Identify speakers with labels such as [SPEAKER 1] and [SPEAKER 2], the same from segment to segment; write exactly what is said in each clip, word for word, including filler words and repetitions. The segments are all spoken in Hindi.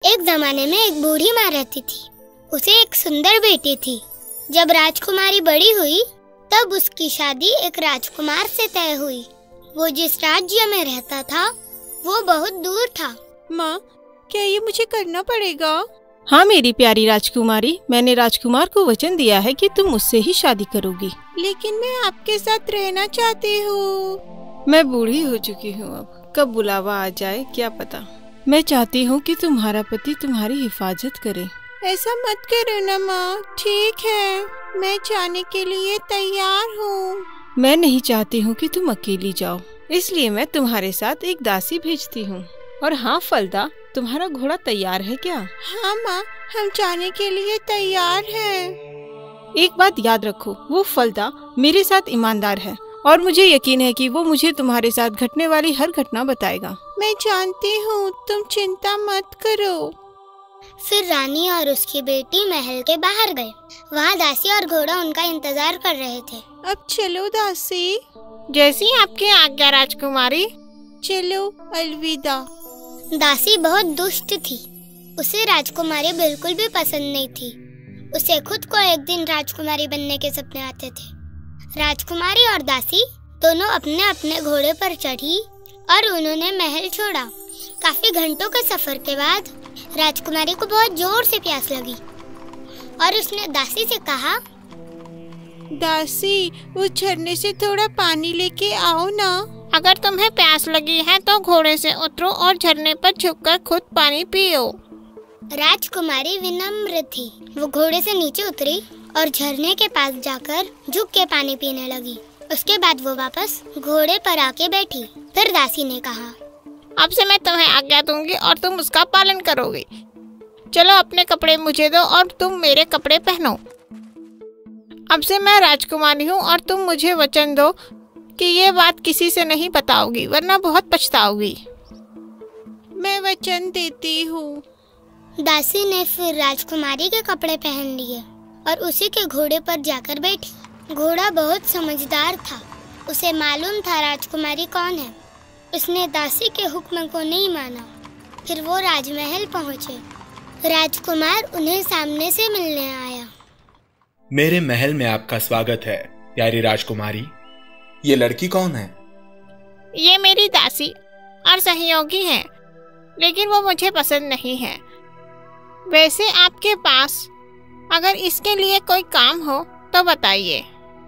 [SPEAKER 1] एक जमाने में एक बूढ़ी माँ रहती थी। उसे एक सुंदर बेटी थी। जब राजकुमारी बड़ी हुई तब उसकी शादी एक राजकुमार से तय हुई। वो जिस राज्य में रहता था वो बहुत दूर था।
[SPEAKER 2] माँ, क्या ये मुझे करना पड़ेगा?
[SPEAKER 3] हाँ मेरी प्यारी राजकुमारी, मैंने राजकुमार को वचन दिया है कि तुम मुझसे ही शादी करोगी।
[SPEAKER 2] लेकिन मैं आपके साथ रहना चाहती हूँ।
[SPEAKER 3] मैं बूढ़ी हो चुकी हूँ, अब कब बुलावा आ जाए क्या पता। मैं चाहती हूँ कि तुम्हारा पति तुम्हारी हिफाजत करे।
[SPEAKER 2] ऐसा मत करो ना माँ। ठीक है, मैं जाने के लिए तैयार हूँ।
[SPEAKER 3] मैं नहीं चाहती हूँ कि तुम अकेली जाओ, इसलिए मैं तुम्हारे साथ एक दासी भेजती हूँ। और हाँ फलदा, तुम्हारा घोड़ा तैयार है क्या?
[SPEAKER 2] हाँ माँ, हम जाने के लिए तैयार हैं।
[SPEAKER 3] एक बात याद रखो, वो फलदा मेरे साथ ईमानदार है और मुझे यकीन है कि वो मुझे तुम्हारे साथ घटने वाली हर घटना बताएगा।
[SPEAKER 2] मैं जानती हूँ, तुम चिंता मत करो।
[SPEAKER 1] फिर रानी और उसकी बेटी महल के बाहर गए। वहाँ दासी और घोड़ा उनका इंतजार कर रहे थे।
[SPEAKER 2] अब चलो दासी।
[SPEAKER 3] जैसी आपकी आज्ञा राजकुमारी।
[SPEAKER 2] चलो, अलविदा।
[SPEAKER 1] दासी बहुत दुष्ट थी। उसे राजकुमारी बिल्कुल भी पसंद नहीं थी। उसे खुद को एक दिन राजकुमारी बनने के सपने आते थे। राजकुमारी और दासी दोनों अपने अपने घोड़े पर चढ़ी और उन्होंने महल छोड़ा। काफी घंटों के सफर के बाद राजकुमारी को बहुत जोर से प्यास लगी और उसने दासी से कहा,
[SPEAKER 2] दासी, उस झरने से थोड़ा पानी लेके आओ ना।
[SPEAKER 4] अगर तुम्हें प्यास लगी है तो घोड़े से उतरो और झरने पर झुककर खुद पानी पियो।
[SPEAKER 1] राजकुमारी विनम्र थी। वो घोड़े से नीचे उतरी और झरने के पास जाकर झुक के पानी पीने लगी। उसके बाद वो वापस घोड़े पर आके बैठी। फिर दासी ने कहा,
[SPEAKER 4] अब से मैं तुम्हें आज्ञा दूंगी और तुम उसका पालन करोगी। चलो अपने कपड़े मुझे दो और तुम मेरे कपड़े पहनो। अब से मैं राजकुमारी हूँ और तुम मुझे वचन दो कि ये बात किसी से नहीं बताओगी, वरना बहुत पछताओगी।
[SPEAKER 2] मैं वचन देती हूँ।
[SPEAKER 1] दासी ने फिर राजकुमारी के कपड़े पहन लिए और उसी के घोड़े पर जाकर बैठी। घोड़ा बहुत समझदार था। उसे मालूम था राजकुमारी कौन है। उसने दासी के हुक्म को नहीं माना। फिर वो राजमहल पहुँचे। राजकुमार उन्हें सामने से मिलने आया।
[SPEAKER 5] मेरे महल में आपका स्वागत है प्यारी राजकुमारी। ये लड़की कौन है?
[SPEAKER 4] ये मेरी दासी और सहयोगी है, लेकिन वो मुझे पसंद नहीं है। वैसे आपके पास अगर इसके लिए कोई काम हो तो बताइए।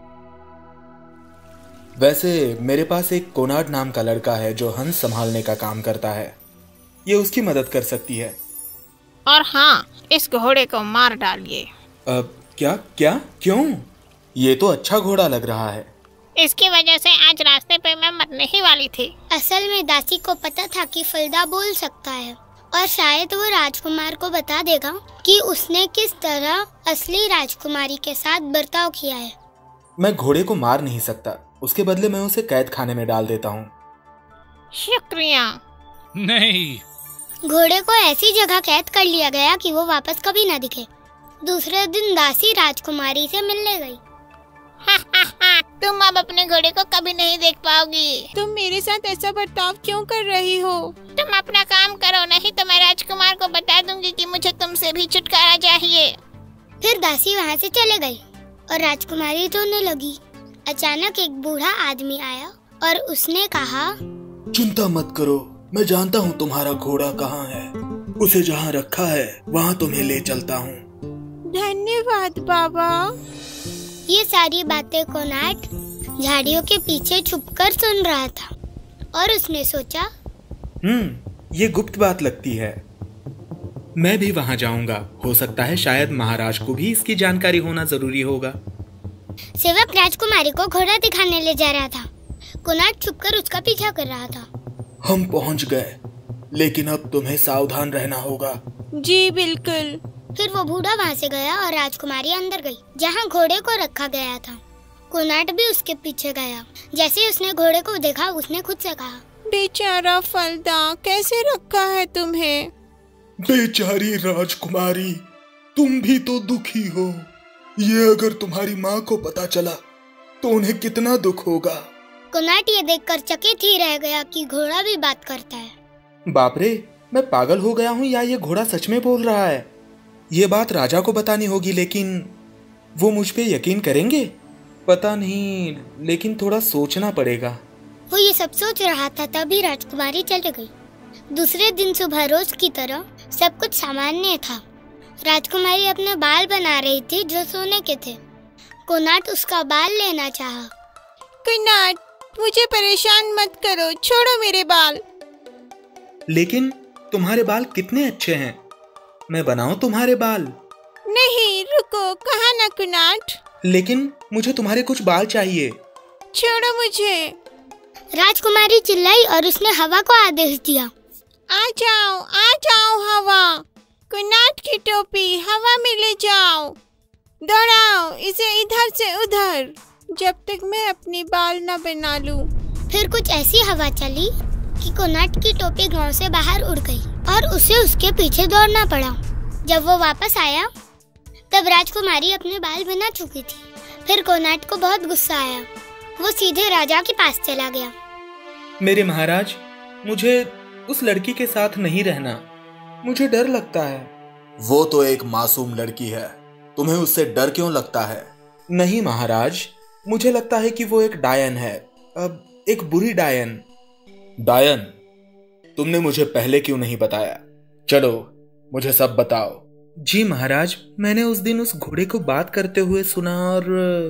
[SPEAKER 5] वैसे मेरे पास एक कोनार्ड नाम का लड़का है जो हंस संभालने का काम करता है। ये उसकी मदद कर सकती है।
[SPEAKER 4] और हाँ, इस घोड़े को मार डालिए।
[SPEAKER 5] अब क्या क्या क्यों? ये तो अच्छा घोड़ा लग रहा है।
[SPEAKER 4] इसकी वजह से आज रास्ते पे मैं मरने ही वाली थी।
[SPEAKER 1] असल में दासी को पता था कि फलदा बोल सकता है और शायद वो राजकुमार को बता देगा कि उसने किस तरह असली राजकुमारी के साथ बर्ताव किया है।
[SPEAKER 5] मैं घोड़े को मार नहीं सकता, उसके बदले मैं उसे कैद खाने में डाल देता हूँ।
[SPEAKER 4] शुक्रिया।
[SPEAKER 6] नहीं।
[SPEAKER 1] घोड़े को ऐसी जगह कैद कर लिया गया कि वो वापस कभी न दिखे। दूसरे दिन दासी राजकुमारी से मिलने गई।
[SPEAKER 4] हा, हा, हा, तुम अब अपने घोड़े को कभी नहीं देख पाओगी।
[SPEAKER 2] तुम मेरे साथ ऐसा बर्ताव क्यों कर रही हो?
[SPEAKER 4] तुम अपना काम करो, नहीं तो मैं राजकुमार को बता दूंगी कि मुझे तुमसे भी छुटकारा चाहिए।
[SPEAKER 1] फिर दासी वहाँ से चले गई और राजकुमारी रोने लगी। अचानक एक बूढ़ा आदमी आया और उसने कहा,
[SPEAKER 5] चिंता मत करो, मैं जानता हूँ तुम्हारा घोड़ा कहाँ है। उसे जहाँ रखा है वहाँ तुम्हें ले चलता हूँ।
[SPEAKER 2] धन्यवाद बाबा।
[SPEAKER 1] ये सारी बातें कोनार्ड झाड़ियों के पीछे छुपकर सुन रहा था और उसने सोचा,
[SPEAKER 5] हम्म ये गुप्त बात लगती है। मैं भी वहाँ जाऊंगा। हो सकता है शायद महाराज को भी इसकी जानकारी होना जरूरी होगा।
[SPEAKER 1] सेवक राजकुमारी को घोड़ा दिखाने ले जा रहा था। कोनार्ड छुपकर उसका पीछा कर रहा था।
[SPEAKER 5] हम पहुँच गए, लेकिन अब तुम्हें सावधान रहना होगा।
[SPEAKER 2] जी बिल्कुल।
[SPEAKER 1] फिर वो बूढ़ा वहाँ से गया और राजकुमारी अंदर गई जहाँ घोड़े को रखा गया था। कोनार्ड भी उसके पीछे गया। जैसे उसने घोड़े को देखा उसने खुद से कहा,
[SPEAKER 2] बेचारा फलदा, कैसे रखा है तुम्हें?
[SPEAKER 5] बेचारी राजकुमारी, तुम भी तो दुखी हो। ये अगर तुम्हारी माँ को पता चला तो उन्हें कितना दुख होगा।
[SPEAKER 1] कोनार्ड ये देखकर चकित ही रह गया कि घोड़ा भी बात करता है।
[SPEAKER 5] बाप रे, मैं पागल हो गया हूँ या ये घोड़ा सच में बोल रहा है? ये बात राजा को बतानी होगी, लेकिन वो मुझ पे यकीन करेंगे? पता नहीं, लेकिन थोड़ा सोचना पड़ेगा।
[SPEAKER 1] वो ये सब सोच रहा था तभी राजकुमारी चली गई। दूसरे दिन सुबह रोज की तरह सब कुछ सामान्य था। राजकुमारी अपने बाल बना रही थी जो सोने के थे। कोनाट उसका बाल लेना चाहा।
[SPEAKER 2] कोनाट, मुझे परेशान मत करो, छोड़ो मेरे बाल।
[SPEAKER 5] लेकिन तुम्हारे बाल कितने अच्छे हैं, मैं बनाऊं तुम्हारे बाल?
[SPEAKER 2] नहीं, रुको, कहा ना कोनाट।
[SPEAKER 5] लेकिन मुझे तुम्हारे कुछ बाल चाहिए।
[SPEAKER 2] छोड़ो मुझे।
[SPEAKER 1] राजकुमारी चिल्लाई और उसने हवा को आदेश दिया,
[SPEAKER 2] आ जाओ, आ जाओ हवा। कोनाट की टोपी हवा में ले जाओ, दौड़ाओ इसे इधर से उधर, जब तक मैं अपने बाल न बना लूं।
[SPEAKER 1] फिर कुछ ऐसी हवा चली कि कोनाट की टोपी गांव से बाहर उड़ गई और उसे उसके पीछे दौड़ना पड़ा। जब वो वापस आया तब राजकुमारी अपने बाल बना चुकी थी। फिर कोनाट को बहुत गुस्सा आया। वो सीधे राजा के पास चला गया।
[SPEAKER 5] मेरे महाराज, मुझे उस लड़की के साथ नहीं रहना, मुझे डर लगता है।
[SPEAKER 6] वो तो एक मासूम लड़की है, तुम्हें उससे डर क्यों लगता है?
[SPEAKER 5] नहीं महाराज, मुझे लगता है कि वो एक डायन है, अब एक बुरी डायन।
[SPEAKER 6] डायन? तुमने मुझे पहले क्यों नहीं बताया? चलो मुझे सब बताओ।
[SPEAKER 5] जी महाराज, मैंने उस दिन उस घोड़े को बात करते हुए सुना और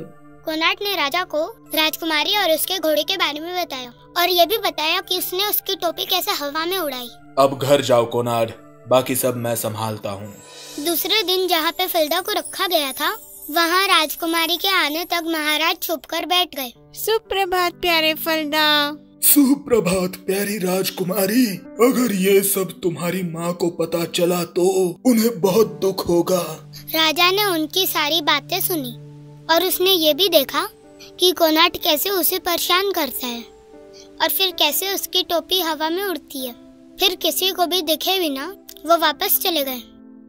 [SPEAKER 1] कोनाट ने राजा को राजकुमारी और उसके घोड़े के बारे में बताया और ये भी बताया कि उसने उसकी टोपी कैसे हवा में उड़ाई।
[SPEAKER 6] अब घर जाओ कोनाट, बाकी सब मैं संभालता हूँ।
[SPEAKER 1] दूसरे दिन जहाँ पे फलदा को रखा गया था वहाँ राजकुमारी के आने तक महाराज छुप कर बैठ गए।
[SPEAKER 2] सुप्रभात प्यारे फलदा।
[SPEAKER 5] सुप्रभात प्यारी राजकुमारी। अगर ये सब तुम्हारी माँ को पता चला तो उन्हें बहुत दुख होगा।
[SPEAKER 1] राजा ने उनकी सारी बातें सुनी और उसने ये भी देखा कि कोनाट कैसे उसे परेशान करता है और फिर कैसे उसकी टोपी हवा में उड़ती है। फिर किसी को भी दिखे बिना वो वापस चले गए।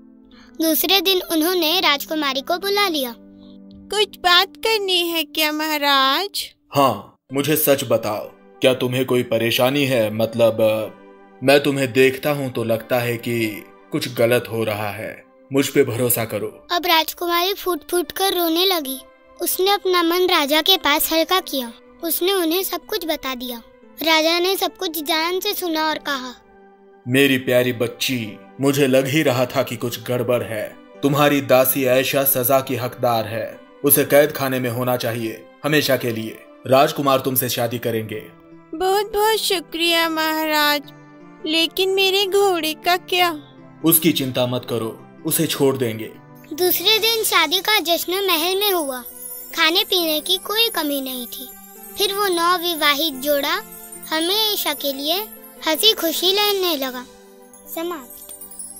[SPEAKER 1] दूसरे दिन उन्होंने राजकुमारी को बुला लिया।
[SPEAKER 2] कुछ बात करनी है क्या महाराज?
[SPEAKER 6] हाँ, मुझे सच बताओ, क्या तुम्हें कोई परेशानी है? मतलब मैं तुम्हें देखता हूँ तो लगता है कि कुछ गलत हो रहा है, मुझ पे भरोसा करो।
[SPEAKER 1] अब राजकुमारी फूट फूट कर रोने लगी। उसने अपना मन राजा के पास हल्का किया। उसने उन्हें सब कुछ बता दिया। राजा ने सब कुछ ध्यान से सुना और कहा,
[SPEAKER 6] मेरी प्यारी बच्ची, मुझे लग ही रहा था कि कुछ गड़बड़ है। तुम्हारी दासी आयशा सजा की हकदार है, उसे कैद खाने में होना चाहिए हमेशा के लिए। राजकुमार तुमसे शादी करेंगे।
[SPEAKER 2] बहुत बहुत शुक्रिया महाराज, लेकिन मेरे घोड़े का क्या?
[SPEAKER 6] उसकी चिंता मत करो, उसे छोड़ देंगे।
[SPEAKER 1] दूसरे दिन शादी का जश्न महल में हुआ। खाने पीने की कोई कमी नहीं थी। फिर वो नवविवाहित जोड़ा हमेशा के लिए हंसी खुशी रहने लगा। समाप्त।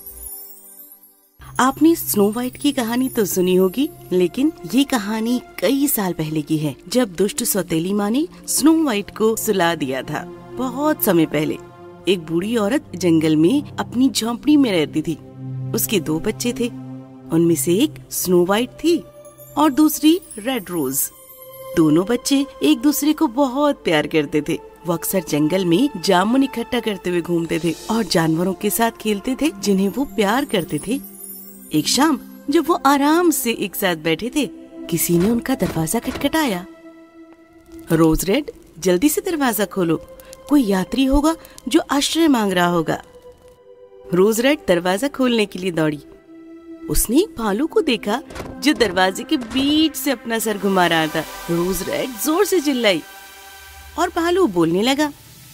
[SPEAKER 7] आपने स्नो वाइट की कहानी तो सुनी होगी, लेकिन ये कहानी कई साल पहले की है, जब दुष्ट सौतेली माँ ने स्नो वाइट को सुला दिया था। बहुत समय पहले एक बूढ़ी औरत जंगल में अपनी झोंपड़ी में रहती थी। उसके दो बच्चे थे, उनमें से एक स्नो वाइट थी और दूसरी रेड रोज। दोनों बच्चे एक दूसरे को बहुत प्यार करते थे। वो अक्सर जंगल में जामुन इकट्ठा करते हुए घूमते थे और जानवरों के साथ खेलते थे जिन्हें वो प्यार करते थे। एक शाम जब वो आराम से एक साथ बैठे थे, किसी ने उनका दरवाजा खटखटाया। रोज रेड, जल्दी से दरवाजा खोलो, कोई यात्री होगा जो आश्रय मांग रहा होगा। रोज रेड दरवाजा खोलने के लिए दौड़ी। उसने एक भालू को देखा जो दरवाजे के बीच से अपना सर घुमा रहा था। रोज रेड जोर से चिल्लाई और भालू बोलने लगा,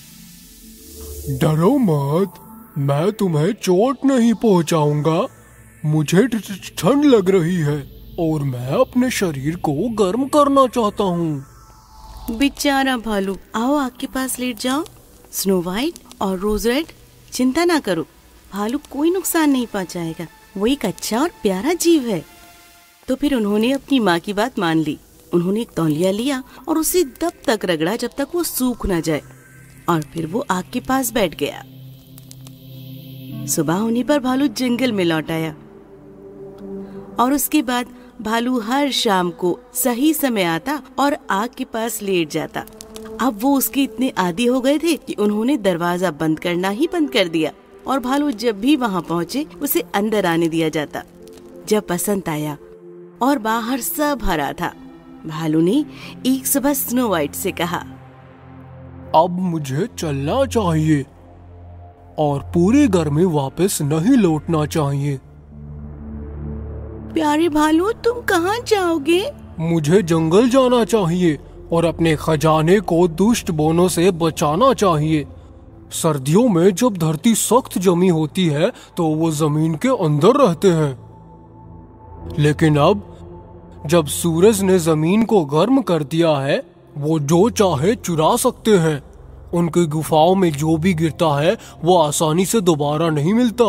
[SPEAKER 8] डरो मत, मैं तुम्हें चोट नहीं पहुंचाऊंगा। मुझे ठंड लग रही है और मैं अपने शरीर को गर्म करना चाहता हूँ।
[SPEAKER 7] बेचारा भालू, आओ आग के पास लेट जाओ। स्नो वाइट और रोज रेड, चिंता ना करो, भालू कोई नुकसान नहीं पहुंचाएगा, वो एक अच्छा और प्यारा जीव है। तो फिर उन्होंने अपनी माँ की बात मान ली। उन्होंने एक तौलिया लिया और उसे तब तक रगड़ा जब तक वो सूख न जाए, और फिर वो आग के पास बैठ गया। सुबह होने पर भालू जंगल में लौट आया और उसके बाद भालू हर शाम को सही समय आता और आग के पास लेट जाता। अब वो उसके इतने आदी हो गए थे कि उन्होंने दरवाजा बंद करना ही बंद कर दिया और भालू जब भी वहाँ पहुँचे उसे अंदर आने दिया जाता। जब बसंत आया और बाहर सब हरा था, भालू ने एक सुबह स्नो वाइट से कहा,
[SPEAKER 8] अब मुझे चलना चाहिए और पूरे घर में वापस नहीं लौटना चाहिए।
[SPEAKER 7] प्यारे भालू, तुम कहाँ जाओगे?
[SPEAKER 8] मुझे जंगल जाना चाहिए और अपने खजाने को दुष्ट बोनों से बचाना चाहिए। सर्दियों में जब धरती सख्त जमी होती है तो वो जमीन के अंदर रहते हैं, लेकिन अब जब सूरज ने जमीन को गर्म कर दिया है, वो जो चाहे चुरा सकते हैं। उनकी गुफाओं में जो भी गिरता है वो आसानी से दोबारा नहीं मिलता।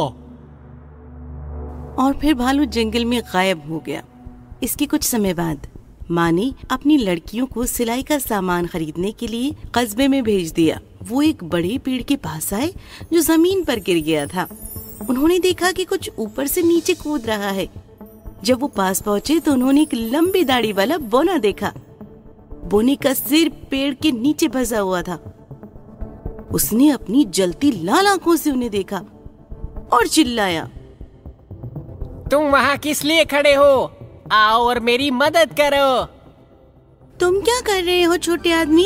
[SPEAKER 7] और फिर भालू जंगल में गायब हो गया। इसके कुछ समय बाद माँ ने अपनी लड़कियों को सिलाई का सामान खरीदने के लिए कस्बे में भेज दिया। वो एक बड़े पेड़ के पास आए जो जमीन पर गिर गया था। उन्होंने देखा कि कुछ ऊपर से नीचे कूद रहा है। जब वो पास पहुँचे तो उन्होंने एक लंबी दाढ़ी वाला बोना देखा। बोने का सिर पेड़ के नीचे फंसा हुआ था। उसने अपनी जलती लाल आंखों से उन्हें देखा और चिल्लाया,
[SPEAKER 9] तुम वहाँ किस लिए खड़े हो? आओ और मेरी मदद करो।
[SPEAKER 7] तुम क्या कर रहे हो छोटे आदमी?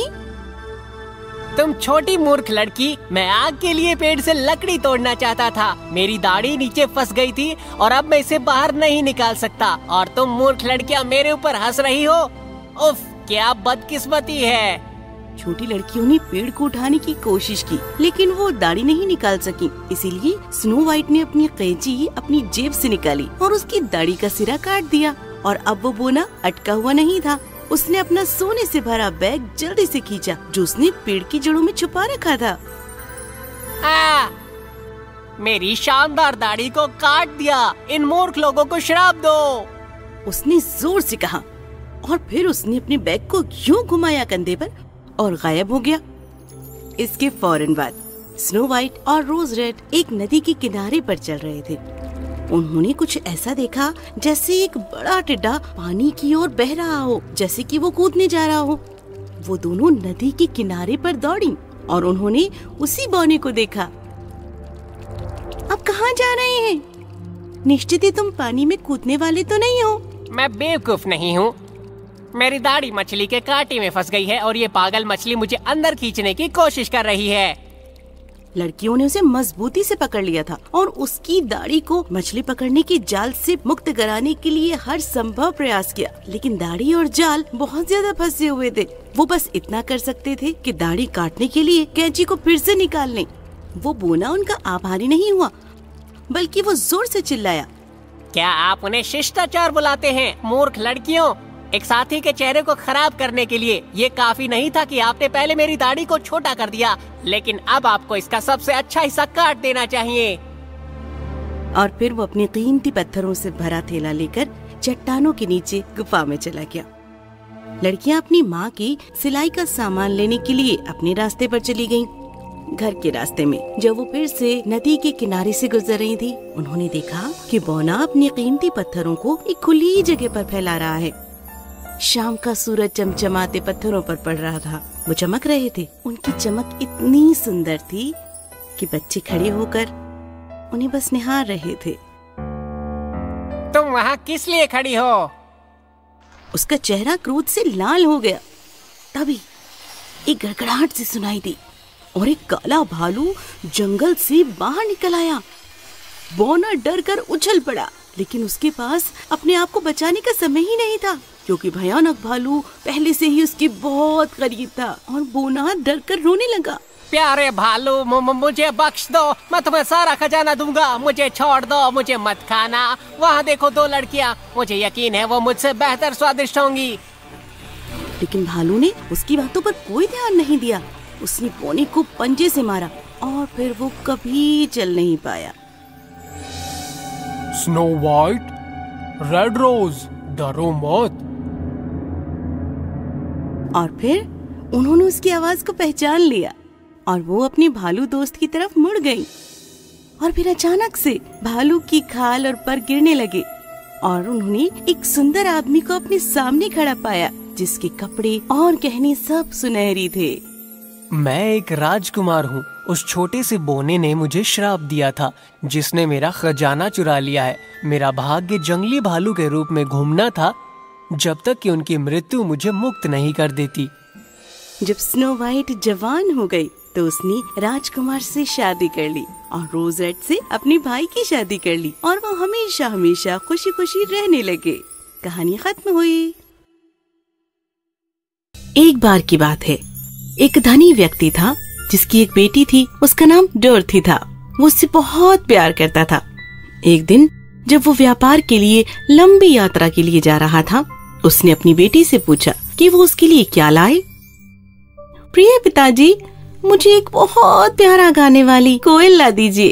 [SPEAKER 9] तुम छोटी मूर्ख लड़की, मैं आग के लिए पेड़ से लकड़ी तोड़ना चाहता था। मेरी दाढ़ी नीचे फंस गई थी और अब मैं इसे बाहर नहीं निकाल सकता, और तुम मूर्ख लड़कियां मेरे ऊपर हंस रही हो। उफ, क्या बदकिस्मती है।
[SPEAKER 7] छोटी लड़कियों ने पेड़ को उठाने की कोशिश की, लेकिन वो दाढ़ी नहीं निकाल सकी। इसीलिए स्नो वाइट ने अपनी कैंची अपनी जेब से निकाली और उसकी दाढ़ी का सिरा काट दिया। और अब वो बोना अटका हुआ नहीं था। उसने अपना सोने से भरा बैग जल्दी से खींचा जो उसने पेड़ की जड़ों में छुपा रखा था।
[SPEAKER 9] आ, मेरी शानदार दाढ़ी को काट दिया। इन मूर्ख लोगों को श्राप दो,
[SPEAKER 7] उसने जोर से कहा। और फिर उसने अपने बैग को यूं घुमाया कंधे पर और गायब हो गया। इसके फौरन बाद स्नो वाइट और रोज रेड एक नदी के किनारे पर चल रहे थे। उन्होंने कुछ ऐसा देखा जैसे एक बड़ा टिड्डा पानी की ओर बह रहा हो, जैसे कि वो कूदने जा रहा हो। वो दोनों नदी के किनारे पर दौड़ी और उन्होंने उसी बौने को देखा। अब कहाँ जा रहे हैं? निश्चित ही तुम पानी में कूदने वाले तो नहीं हो?
[SPEAKER 9] मैं बेवकूफ नहीं हूँ। मेरी दाढ़ी मछली के कांटे में फंस गई है और ये पागल मछली मुझे अंदर खींचने की कोशिश कर रही है।
[SPEAKER 7] लड़कियों ने उसे मजबूती से पकड़ लिया था और उसकी दाढ़ी को मछली पकड़ने की जाल से मुक्त कराने के लिए हर संभव प्रयास किया, लेकिन दाढ़ी और जाल बहुत ज्यादा फंसे हुए थे। वो बस इतना कर सकते थे कि दाढ़ी काटने के लिए कैंची को फिर से निकाल लें। वो बोना उनका आभारी नहीं हुआ, बल्कि वो जोर से चिल्लाया,
[SPEAKER 9] क्या आप उन्हें शिष्टाचार बुलाते हैं? मूर्ख लड़कियों, एक साथी के चेहरे को खराब करने के लिए ये काफी नहीं था कि आपने पहले मेरी दाढ़ी को छोटा कर दिया, लेकिन अब आपको इसका सबसे अच्छा हिस्सा काट देना चाहिए।
[SPEAKER 7] और फिर वो अपने कीमती पत्थरों से भरा थैला लेकर चट्टानों के नीचे गुफा में चला गया। लड़कियां अपनी माँ की सिलाई का सामान लेने के लिए अपने रास्ते पर चली गईं। घर के रास्ते में जब वो फिर से नदी के किनारे से गुजर रही थी, उन्होंने देखा कि बौना अपने कीमती पत्थरों को एक खुली जगह पर फैला रहा है। शाम का सूरज चमचमाते पत्थरों पर पड़ रहा था। वो चमक रहे थे। उनकी चमक इतनी सुंदर थी कि बच्चे खड़े होकर उन्हें बस निहार रहे थे।
[SPEAKER 9] तुम वहाँ किस लिए खड़ी हो?
[SPEAKER 7] उसका चेहरा क्रोध से लाल हो गया। तभी एक गड़गड़ाहट से सुनाई दी और एक काला भालू जंगल से बाहर निकल आया। बौना डर कर उछल पड़ा, लेकिन उसके पास अपने आप को बचाने का समय ही नहीं था, क्योंकि भयानक भालू पहले से ही उसके बहुत करीब था। और बोना डर कर रोने लगा।
[SPEAKER 9] प्यारे भालू, मुझे बख्श दो, मैं तुम्हें सारा खजाना दूंगा। मुझे छोड़ दो, मुझे मत खाना। वहाँ देखो दो लड़कियाँ, मुझे यकीन है वो मुझसे बेहतर स्वादिष्ट होंगी।
[SPEAKER 7] लेकिन भालू ने उसकी बातों पर कोई ध्यान नहीं दिया। उसने बोने को पंजे से मारा और फिर वो कभी चल नहीं पाया।
[SPEAKER 8] स्नो वाइट, रेड रोज, डरो मत।
[SPEAKER 7] और फिर उन्होंने उसकी आवाज को पहचान लिया और वो अपने भालू दोस्त की तरफ मुड़ गई। और फिर अचानक से भालू की खाल और पर गिरने लगे और उन्होंने एक सुंदर आदमी को अपने सामने खड़ा पाया, जिसके कपड़े और गहने सब सुनहरी थे।
[SPEAKER 9] मैं एक राजकुमार हूँ। उस छोटे से बोने ने मुझे श्राप दिया था, जिसने मेरा खजाना चुरा लिया है। मेरा भाग्य जंगली भालू के रूप में घूमना था, जब तक कि उनकी मृत्यु मुझे मुक्त नहीं कर देती।
[SPEAKER 7] जब स्नो वाइट जवान हो गई तो उसने राजकुमार से शादी कर ली और रोजेट से अपने भाई की शादी कर ली और वो हमेशा हमेशा खुशी खुशी रहने लगे। कहानी खत्म हुई। एक बार की बात है, एक धनी व्यक्ति था जिसकी एक बेटी थी। उसका नाम डोरथी था। वो उससे बहुत प्यार करता था। एक दिन जब वो व्यापार के लिए लंबी यात्रा के लिए जा रहा था, उसने अपनी बेटी से पूछा कि वो उसके लिए क्या लाए। प्रिय पिताजी, मुझे एक बहुत प्यारा गाने वाली कोयल ला दीजिए।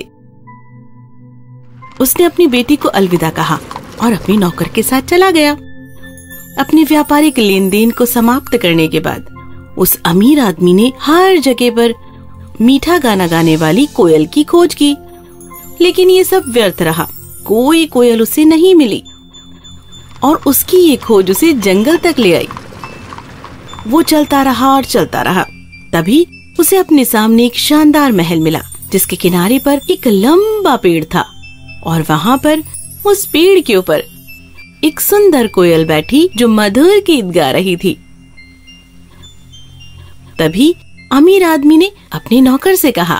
[SPEAKER 7] उसने अपनी बेटी को अलविदा कहा और अपने नौकर के साथ चला गया। अपने व्यापारिक लेन देन को समाप्त करने के बाद उस अमीर आदमी ने हर जगह पर मीठा गाना गाने वाली कोयल की खोज की, लेकिन ये सब व्यर्थ रहा। कोई कोयल उसे नहीं मिली और उसकी ये खोज उसे जंगल तक ले आई। वो चलता रहा और चलता रहा। तभी उसे अपने सामने एक शानदार महल मिला, जिसके किनारे पर एक लंबा पेड़ था और वहाँ पर उस पेड़ के ऊपर एक सुंदर कोयल बैठी जो मधुर गीत गा रही थी। तभी अमीर आदमी ने अपने नौकर से कहा,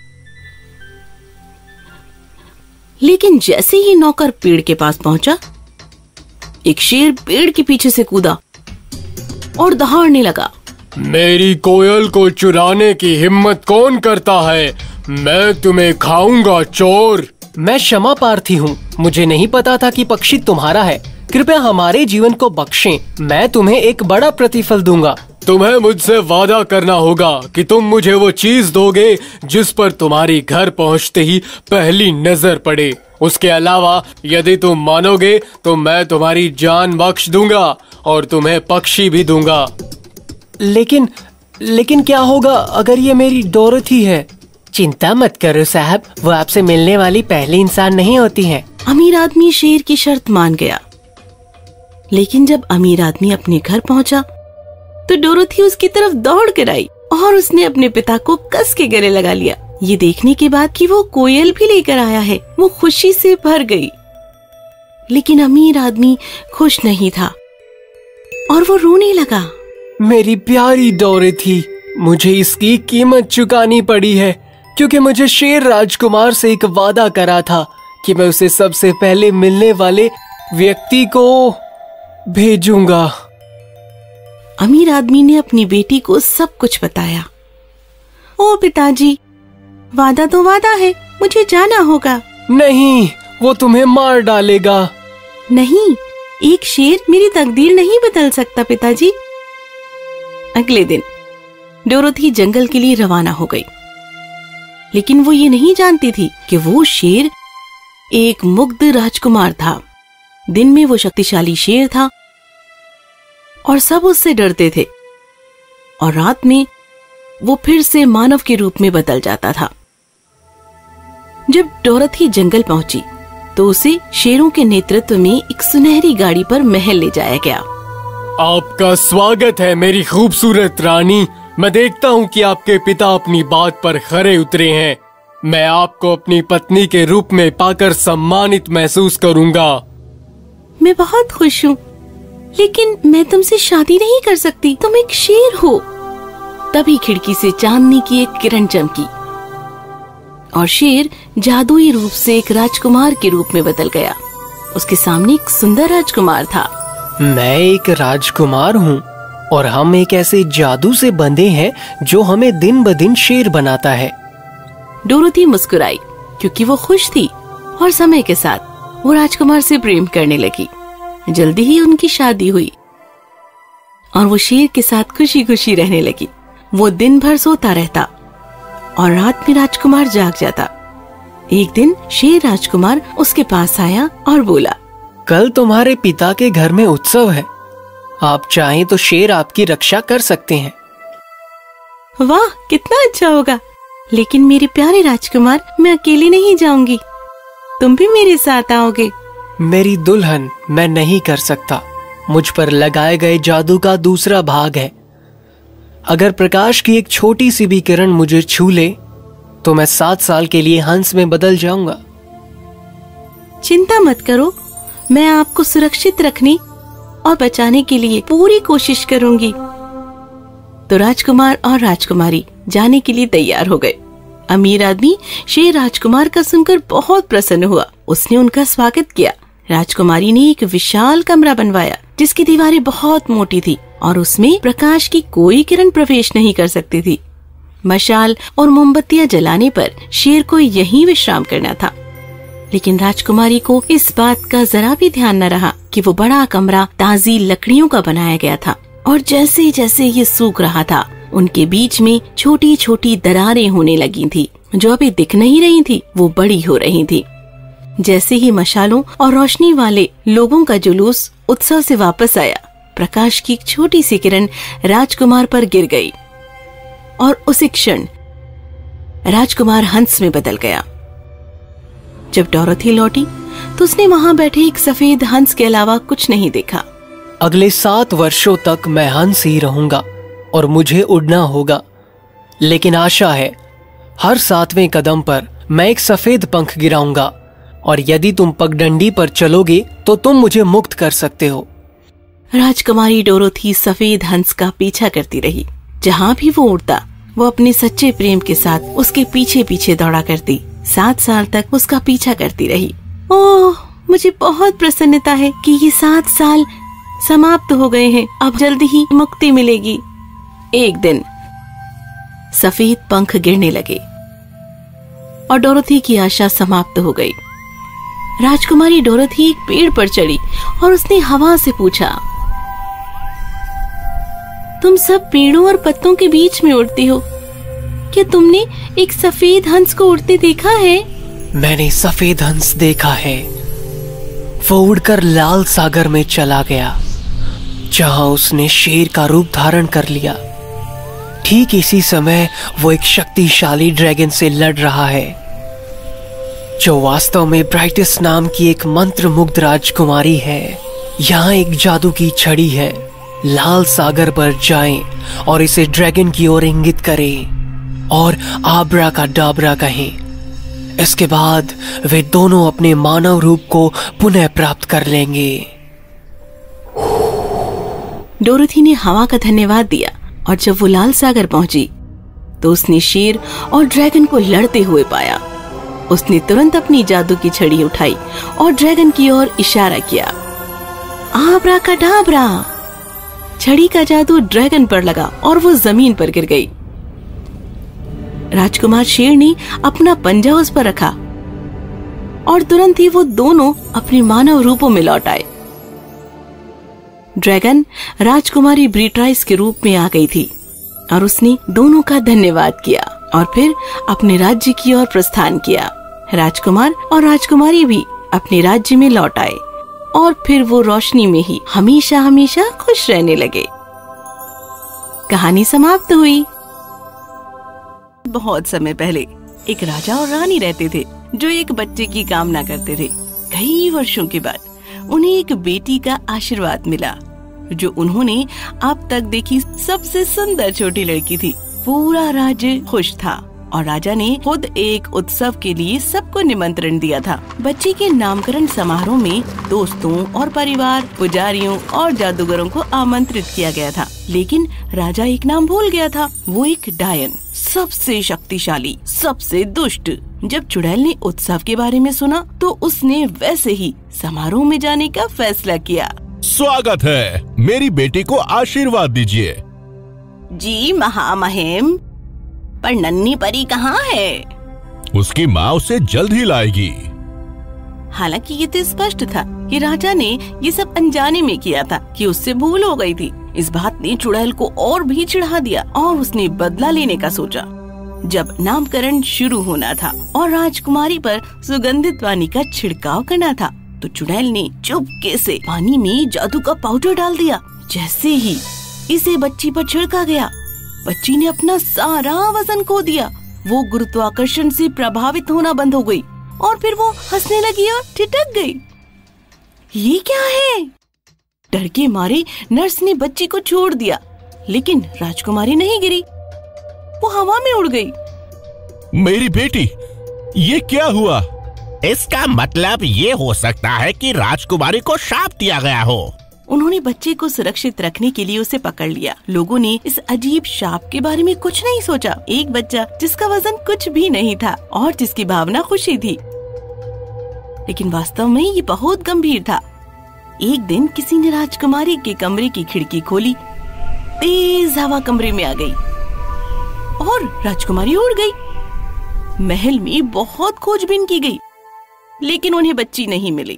[SPEAKER 7] लेकिन जैसे ही नौकर पेड़ के पास पहुंचा, एक शेर पेड़ के पीछे से कूदा और दहाड़ने लगा।
[SPEAKER 8] मेरी कोयल को चुराने की हिम्मत कौन करता है? मैं तुम्हें खाऊंगा चोर।
[SPEAKER 9] मैं क्षमा प्रार्थी हूँ, मुझे नहीं पता था कि पक्षी तुम्हारा है। कृपया हमारे जीवन को बख्शें, मैं तुम्हें एक बड़ा प्रतिफल दूंगा।
[SPEAKER 8] तुम्हें मुझसे वादा करना होगा कि तुम मुझे वो चीज दोगे जिस पर तुम्हारी घर पहुंचते ही पहली नजर पड़े। उसके अलावा यदि तुम मानोगे तो मैं तुम्हारी जान बख्श दूंगा और तुम्हें पक्षी भी दूंगा।
[SPEAKER 9] लेकिन लेकिन क्या होगा अगर ये मेरी डोरथी है? चिंता मत करो साहब, वो आपसे मिलने वाली पहली इंसान नहीं होती है।
[SPEAKER 7] अमीर आदमी शेर की शर्त मान गया। लेकिन जब अमीर आदमी अपने घर पहुंचा तो डोरथी उसकी तरफ दौड़ कर आई और उसने अपने पिता को कस के गले लगा लिया। ये देखने के बाद कि वो कोयल भी लेकर आया है, वो खुशी से भर गई। लेकिन अमीर आदमी खुश नहीं था और वो रोने लगा।
[SPEAKER 9] मेरी प्यारी डोरथी, मुझे इसकी कीमत चुकानी पड़ी है, क्योंकि मुझे शेर राजकुमार से एक वादा करा था कि मैं उसे सबसे पहले मिलने वाले व्यक्ति को भेजूंगा।
[SPEAKER 7] अमीर आदमी ने अपनी बेटी को सब कुछ बताया। ओ पिताजी, वादा तो वादा है, मुझे जाना होगा।
[SPEAKER 9] नहीं, वो तुम्हें मार डालेगा।
[SPEAKER 7] नहीं, एक शेर मेरी तकदीर नहीं बदल सकता पिताजी। अगले दिन डोरथी जंगल के लिए रवाना हो गई, लेकिन वो ये नहीं जानती थी कि वो शेर एक मुग्ध राजकुमार था। दिन में वो शक्तिशाली शेर था और सब उससे डरते थे, और रात में वो फिर से मानव के रूप में बदल जाता था। जब डोरथी जंगल पहुंची तो उसे शेरों के नेतृत्व में एक सुनहरी गाड़ी पर महल ले जाया गया।
[SPEAKER 8] आपका स्वागत है मेरी खूबसूरत रानी। मैं देखता हूँ कि आपके पिता अपनी बात पर खरे उतरे हैं। मैं आपको अपनी पत्नी के रूप में पाकर सम्मानित महसूस करूंगा।
[SPEAKER 7] मैं बहुत खुश हूँ, लेकिन मैं तुमसे शादी नहीं कर सकती, तुम एक शेर हो। तभी खिड़की से चांदनी की एक किरण चमकी और शेर जादुई रूप से एक राजकुमार के रूप में बदल गया। उसके सामने एक सुंदर राजकुमार था।
[SPEAKER 9] मैं एक राजकुमार हूँ और हम एक ऐसे जादू से बंधे हैं जो हमें दिन ब दिन शेर बनाता है।
[SPEAKER 7] डोरथी मुस्कुराई क्योंकि वो खुश थी और समय के साथ वो राजकुमार से प्रेम करने लगी। जल्दी ही उनकी शादी हुई और वो शेर के साथ खुशी खुशी रहने लगी। वो दिन भर सोता रहता और रात में राजकुमार जाग जाता। एक दिन शेर राजकुमार उसके पास आया और बोला,
[SPEAKER 9] कल तुम्हारे पिता के घर में उत्सव है, आप चाहें तो शेर आपकी रक्षा कर सकते हैं।
[SPEAKER 7] वाह, कितना अच्छा होगा, लेकिन मेरे प्यारे राजकुमार, मैं अकेली नहीं जाऊंगी, तुम भी मेरे साथ आओगे।
[SPEAKER 9] मेरी दुल्हन, मैं नहीं कर सकता, मुझ पर लगाए गए जादू का दूसरा भाग है। अगर प्रकाश की एक छोटी सी भी किरण मुझे छू ले तो मैं सात साल के लिए हंस में बदल जाऊंगा।
[SPEAKER 7] चिंता मत करो, मैं आपको सुरक्षित रखने और बचाने के लिए पूरी कोशिश करूंगी। तो राजकुमार और राजकुमारी जाने के लिए तैयार हो गए। अमीर आदमी शेर राजकुमार का सुनकर बहुत प्रसन्न हुआ। उसने उनका स्वागत किया। राजकुमारी ने एक विशाल कमरा बनवाया जिसकी दीवारें बहुत मोटी थी और उसमें प्रकाश की कोई किरण प्रवेश नहीं कर सकती थी। मशाल और मोमबत्तियां जलाने पर शेर को यहीं विश्राम करना था। लेकिन राजकुमारी को इस बात का जरा भी ध्यान न रहा कि वो बड़ा कमरा ताजी लकड़ियों का बनाया गया था और जैसे जैसे ये सूख रहा था उनके बीच में छोटी छोटी दरारें होने लगी थी जो अभी दिख नहीं रही थी, वो बड़ी हो रही थी। जैसे ही मशालों और रोशनी वाले लोगों का जुलूस उत्सव से वापस आया, प्रकाश की एक छोटी सी किरण राजकुमार पर गिर गई और उसी क्षण राजकुमार हंस में बदल गया। जब डोरोथी लौटी तो उसने वहाँ बैठे एक सफेद हंस के अलावा कुछ नहीं देखा।
[SPEAKER 9] अगले सात वर्षों तक मैं हंस ही रहूंगा और मुझे उड़ना होगा, लेकिन आशा है हर सातवें कदम पर मैं एक सफेद पंख गिराऊंगा और यदि तुम पगडंडी पर चलोगे तो तुम मुझे मुक्त कर सकते हो।
[SPEAKER 7] राजकुमारी डोरोथी सफेद हंस का पीछा करती रही। जहाँ भी वो उड़ता वो अपने सच्चे प्रेम के साथ उसके पीछे पीछे दौड़ा करती। सात साल तक उसका पीछा करती रही। ओह, मुझे बहुत प्रसन्नता है कि ये सात साल समाप्त हो गए हैं। अब जल्दी ही मुक्ति मिलेगी। एक दिन सफेद पंख गिरने लगे और डोरोथी की आशा समाप्त हो गई। राजकुमारी डोरोथी एक पेड़ पर चढ़ी और उसने हवा से पूछा, तुम सब पेड़ों और पत्तों के बीच में उड़ती हो, क्या तुमने एक सफेद हंस को उड़ते देखा है?
[SPEAKER 9] मैंने सफेद हंस देखा है। वो उड़कर लाल सागर में चला गया जहां उसने शेर का रूप धारण कर लिया। ठीक इसी समय वो एक शक्तिशाली ड्रैगन से लड़ रहा है जो वास्तव में ब्राइटिस नाम की एक मंत्र मुग्ध राजकुमारी है। यहाँ एक जादू की छड़ी है। लाल सागर पर जाएं और इसे ड्रैगन की ओर इंगित करें और आब्रा का डाबरा कहें। इसके बाद वे दोनों अपने मानव रूप को पुनः प्राप्त कर लेंगे।
[SPEAKER 7] डोरोथी ने हवा का धन्यवाद दिया और जब वो लाल सागर पहुंची तो उसने शेर और ड्रैगन को लड़ते हुए पाया। उसने तुरंत अपनी जादू की छड़ी उठाई और ड्रैगन की ओर इशारा किया। आब्रा का डाबरा। छड़ी का जादू ड्रैगन पर लगा और वो जमीन पर गिर गई। राजकुमार शेर ने अपना पंजा उस पर रखा और तुरंत ही वो दोनों अपने मानव रूपों में लौट आए। ड्रैगन राजकुमारी ब्रीट्राइस के रूप में आ गई थी और उसने दोनों का धन्यवाद किया और फिर अपने राज्य की ओर प्रस्थान किया। राजकुमार और राजकुमारी भी अपने राज्य में लौट आए और फिर वो रोशनी में ही हमेशा हमेशा खुश रहने लगे। कहानी समाप्त हुई। बहुत समय पहले एक राजा और रानी रहते थे जो एक बच्चे की कामना करते थे। कई वर्षों के बाद उन्हें एक बेटी का आशीर्वाद मिला जो उन्होंने अब तक देखी सबसे सुंदर छोटी लड़की थी। पूरा राज्य खुश था और राजा ने खुद एक उत्सव के लिए सबको निमंत्रण दिया था। बच्चे के नामकरण समारोह में दोस्तों और परिवार, पुजारियों और जादूगरों को आमंत्रित किया गया था। लेकिन राजा एक नाम भूल गया था। वो एक डायन, सबसे शक्तिशाली, सबसे दुष्ट। जब चुड़ैल ने उत्सव के बारे में सुना तो उसने वैसे ही समारोह में जाने का फैसला किया।
[SPEAKER 10] स्वागत है, मेरी बेटी को आशीर्वाद दीजिए।
[SPEAKER 7] जी महामहिम, पर नन्ही परी कहाँ है?
[SPEAKER 10] उसकी माँ उसे जल्द ही लाएगी।
[SPEAKER 7] हालांकि ये तो स्पष्ट था कि राजा ने ये सब अनजाने में किया था कि उससे भूल हो गई थी। इस बात ने चुड़ैल को और भी चिढ़ा दिया और उसने बदला लेने का सोचा। जब नामकरण शुरू होना था और राजकुमारी पर सुगंधित पानी का छिड़काव करना था तो चुड़ैल ने चुपके से पानी में जादू का पाउडर डाल दिया। जैसे ही इसे बच्ची पर छिड़का गया, बच्ची ने अपना सारा वजन खो दिया। वो गुरुत्वाकर्षण से प्रभावित होना बंद हो गई और फिर वो हंसने लगी और ठिठक गई। ये क्या है? डर के मारे नर्स ने बच्ची को छोड़ दिया लेकिन राजकुमारी नहीं गिरी, वो हवा में उड़ गई।
[SPEAKER 10] मेरी बेटी, ये क्या हुआ?
[SPEAKER 11] इसका मतलब ये हो सकता है कि राजकुमारी को श्राप दिया गया हो।
[SPEAKER 7] उन्होंने बच्चे को सुरक्षित रखने के लिए उसे पकड़ लिया। लोगों ने इस अजीब श्राप के बारे में कुछ नहीं सोचा। एक बच्चा जिसका वजन कुछ भी नहीं था और जिसकी भावना खुशी थी, लेकिन वास्तव में ये बहुत गंभीर था। एक दिन किसी ने राजकुमारी के कमरे की खिड़की खोली, तेज हवा कमरे में आ गई और राजकुमारी उड़ गई। महल में बहुत खोजबीन की गई, लेकिन उन्हें बच्ची नहीं मिली।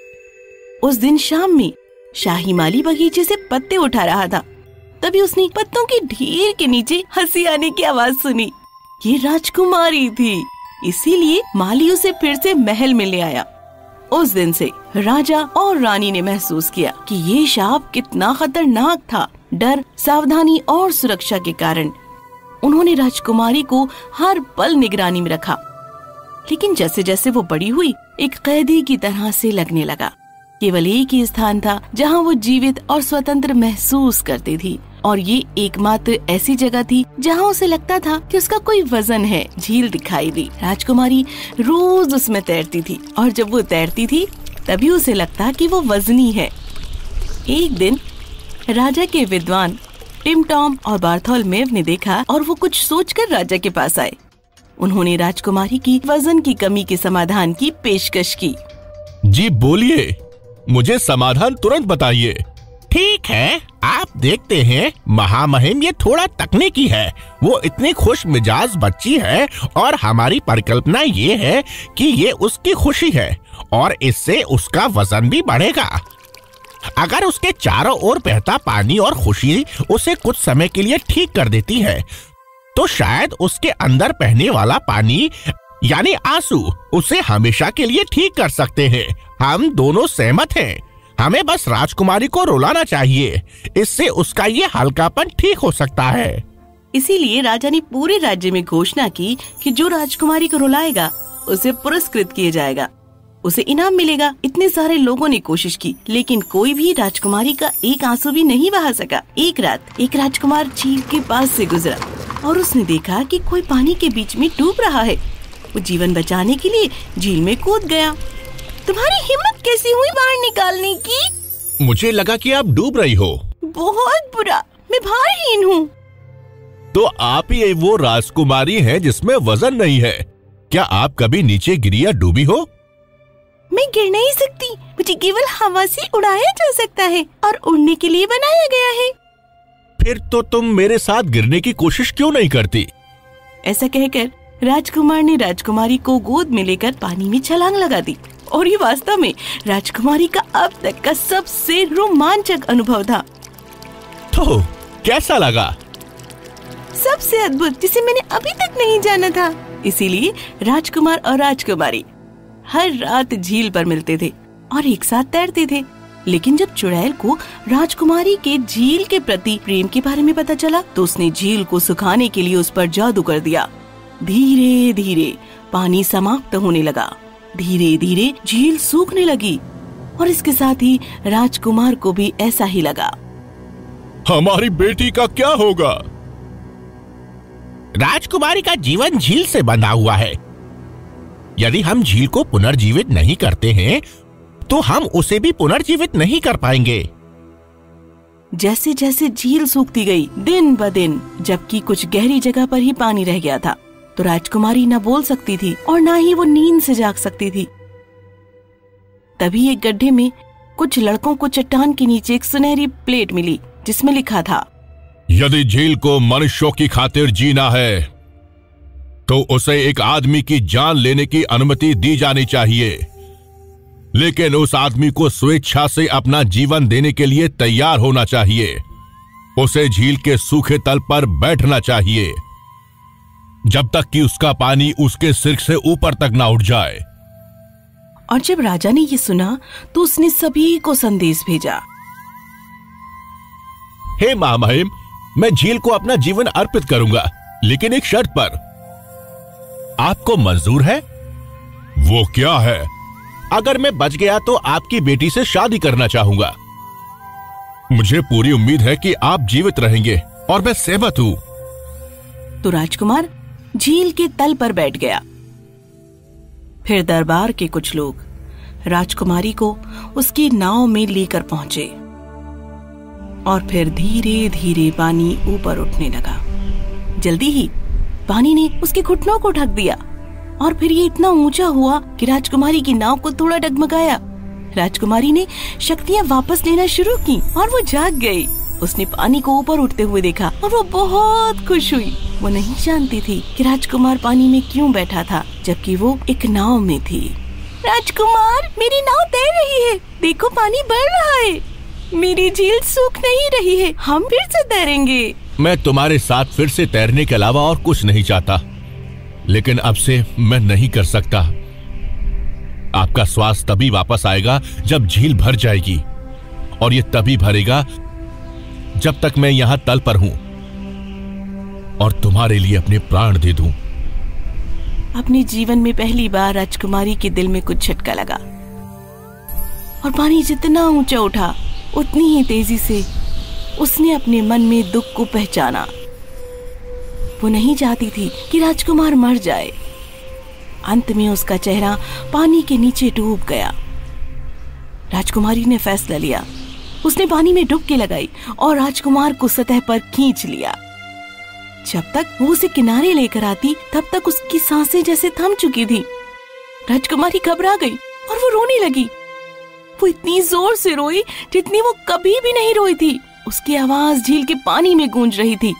[SPEAKER 7] उस दिन शाम में शाही माली बगीचे से पत्ते उठा रहा था, तभी उसने पत्तों के ढेर के नीचे हंसी आने की आवाज सुनी। ये राजकुमारी थी, इसीलिए माली उसे फिर से महल में ले आया। उस दिन से राजा और रानी ने महसूस किया कि ये शाप कितना खतरनाक था। डर, सावधानी और सुरक्षा के कारण उन्होंने राजकुमारी को हर पल निगरानी में रखा। लेकिन जैसे जैसे वो बड़ी हुई, एक कैदी की तरह से लगने लगा। केवल एक ही स्थान था जहाँ वो जीवित और स्वतंत्र महसूस करती थी, और ये एकमात्र ऐसी जगह थी जहाँ उसे लगता था कि उसका कोई वजन है। झील दिखाई दी। राजकुमारी रोज उसमें तैरती थी, और जब वो तैरती थी तभी उसे लगता कि वो वजनी है। एक दिन राजा के विद्वान टिम टॉम और बार्थोलोमेव ने देखा, और वो कुछ सोचकर राजा के पास आए। उन्होंने राजकुमारी की वजन की कमी के समाधान की पेशकश की।
[SPEAKER 10] जी बोलिए, मुझे समाधान तुरंत बताइए।
[SPEAKER 11] ठीक है, आप देखते हैं महामहिम, ये थोड़ा तकनीकी है। वो इतनी खुश मिजाज बच्ची है और हमारी परिकल्पना ये है कि ये उसकी खुशी है और इससे उसका वजन भी बढ़ेगा। अगर उसके चारों ओर बहता पानी और खुशी उसे कुछ समय के लिए ठीक कर देती है, तो शायद उसके अंदर बहने वाला पानी यानी आंसू उसे हमेशा के लिए ठीक कर सकते हैं। हम दोनों सहमत हैं। हमें बस राजकुमारी को रुलाना चाहिए, इससे उसका ये हल्कापन ठीक हो सकता है।
[SPEAKER 7] इसीलिए राजा ने पूरे राज्य में घोषणा की कि जो राजकुमारी को रुलाएगा उसे पुरस्कृत किया जाएगा, उसे इनाम मिलेगा। इतने सारे लोगों ने कोशिश की, लेकिन कोई भी राजकुमारी का एक आंसू भी नहीं बहा सका। एक रात एक राजकुमार झील के पास से गुजरा और उसने देखा कि कोई पानी के बीच में डूब रहा है। वो जीवन बचाने के लिए झील में कूद गया। तुम्हारी हिम्मत कैसी हुई बाहर निकालने की?
[SPEAKER 10] मुझे लगा कि आप डूब रही हो।
[SPEAKER 7] बहुत बुरा, मैं भारहीन हूँ।
[SPEAKER 10] तो आप ही वो राजकुमारी हैं जिसमें वजन नहीं है। क्या आप कभी नीचे गिरी या डूबी हो?
[SPEAKER 7] मैं गिर नहीं सकती, मुझे केवल हवा से उड़ाया जा सकता है और उड़ने के लिए बनाया गया है।
[SPEAKER 10] फिर तो तुम मेरे साथ गिरने की कोशिश क्यों नहीं करती?
[SPEAKER 7] ऐसा कहकर राजकुमार ने राजकुमारी को गोद में लेकर पानी में छलांग लगा दी, और ये वास्तव में राजकुमारी का अब तक का सबसे रोमांचक अनुभव था।
[SPEAKER 10] तो कैसा लगा?
[SPEAKER 7] सबसे अद्भुत, जिसे मैंने अभी तक नहीं जाना था। इसीलिए राजकुमार और राजकुमारी हर रात झील पर मिलते थे और एक साथ तैरते थे। लेकिन जब चुड़ैल को राजकुमारी के झील के प्रति प्रेम के बारे में पता चला, तो उसने झील को सुखाने के लिए उस पर जादू कर दिया। धीरे धीरे पानी समाप्त होने लगा, धीरे धीरे झील सूखने लगी, और इसके साथ ही राजकुमार को भी ऐसा ही लगा।
[SPEAKER 10] हमारी बेटी का क्या होगा?
[SPEAKER 11] राजकुमारी का जीवन झील से बंधा हुआ है। यदि हम झील को पुनर्जीवित नहीं करते हैं, तो हम उसे भी पुनर्जीवित नहीं कर पाएंगे।
[SPEAKER 7] जैसे जैसे झील सूखती गई दिन ब दिन, जबकि कुछ गहरी जगह पर ही पानी रह गया था, तो राजकुमारी न बोल सकती थी और न ही वो नींद से जाग सकती थी। तभी एक गड्ढे में कुछ लड़कों को चट्टान के नीचे एक सुनहरी प्लेट मिली, जिसमें लिखा था,
[SPEAKER 10] यदि झील को मनुष्यों की खातिर जीना है, तो उसे एक आदमी की जान लेने की अनुमति दी जानी चाहिए, लेकिन उस आदमी को स्वेच्छा से अपना जीवन देने के लिए तैयार होना चाहिए। उसे झील के सूखे तल पर बैठना चाहिए जब तक कि उसका पानी उसके सिर से ऊपर तक ना उठ जाए।
[SPEAKER 7] और जब राजा ने ये सुना, तो उसने सभी को संदेश भेजा,
[SPEAKER 10] हे महामहिम, मैं झील को अपना जीवन अर्पित करूंगा, लेकिन एक शर्त पर। आपको मंजूर है? वो क्या है?
[SPEAKER 11] अगर मैं बच गया तो आपकी बेटी से शादी करना चाहूंगा।
[SPEAKER 10] मुझे पूरी उम्मीद है कि आप जीवित रहेंगे, और मैं सहमत हूँ।
[SPEAKER 7] तो राजकुमार झील के तल पर बैठ गया। फिर दरबार के कुछ लोग राजकुमारी को उसकी नाव में लेकर पहुंचे और फिर धीरे धीरे पानी ऊपर उठने लगा। जल्दी ही पानी ने उसके घुटनों को ढक दिया और फिर ये इतना ऊंचा हुआ कि राजकुमारी की नाव को थोड़ा डगमगाया। राजकुमारी ने शक्तियां वापस लेना शुरू की और वो जाग गई। उसने पानी को ऊपर उठते हुए देखा और वो बहुत खुश हुई। वो नहीं जानती थी कि राजकुमार पानी में क्यों बैठा था, जबकि वो एक नाव में थी। राजकुमार, मेरी नाव तैर रही है। देखो, पानी बढ़ रहा है। मेरी झील सूख नहीं रही है। हम फिर से तैरेंगे।
[SPEAKER 10] मैं तुम्हारे साथ फिर से तैरने के अलावा और कुछ नहीं चाहता, लेकिन अब से मैं नहीं कर सकता। आपका श्वास तभी वापस आएगा जब झील भर जाएगी, और ये तभी भरेगा जब तक मैं यहाँ तल पर हूँ और तुम्हारे लिए अपने प्राण दे दूं।
[SPEAKER 7] अपने जीवन में पहली बार राजकुमारी के दिल में कुछ झटका लगा और पानी जितना ऊंचा उठा उतनी ही तेजी से उसने अपने मन में दुख को पहचाना। वो नहीं चाहती थी कि राजकुमार मर जाए। अंत में उसका चेहरा पानी के नीचे डूब गया। राजकुमारी ने फैसला लिया। उसने पानी में डुबकी लगाई और राजकुमार को सतह पर खींच लिया। जब तक वो उसे किनारे लेकर आती तब तक उसकी सांसें जैसे थम चुकी थी। राजकुमारी घबरा गई और वो रोने लगी। वो इतनी जोर से रोई जितनी वो कभी भी नहीं रोई थी। उसकी आवाज झील के पानी में गूंज रही थी।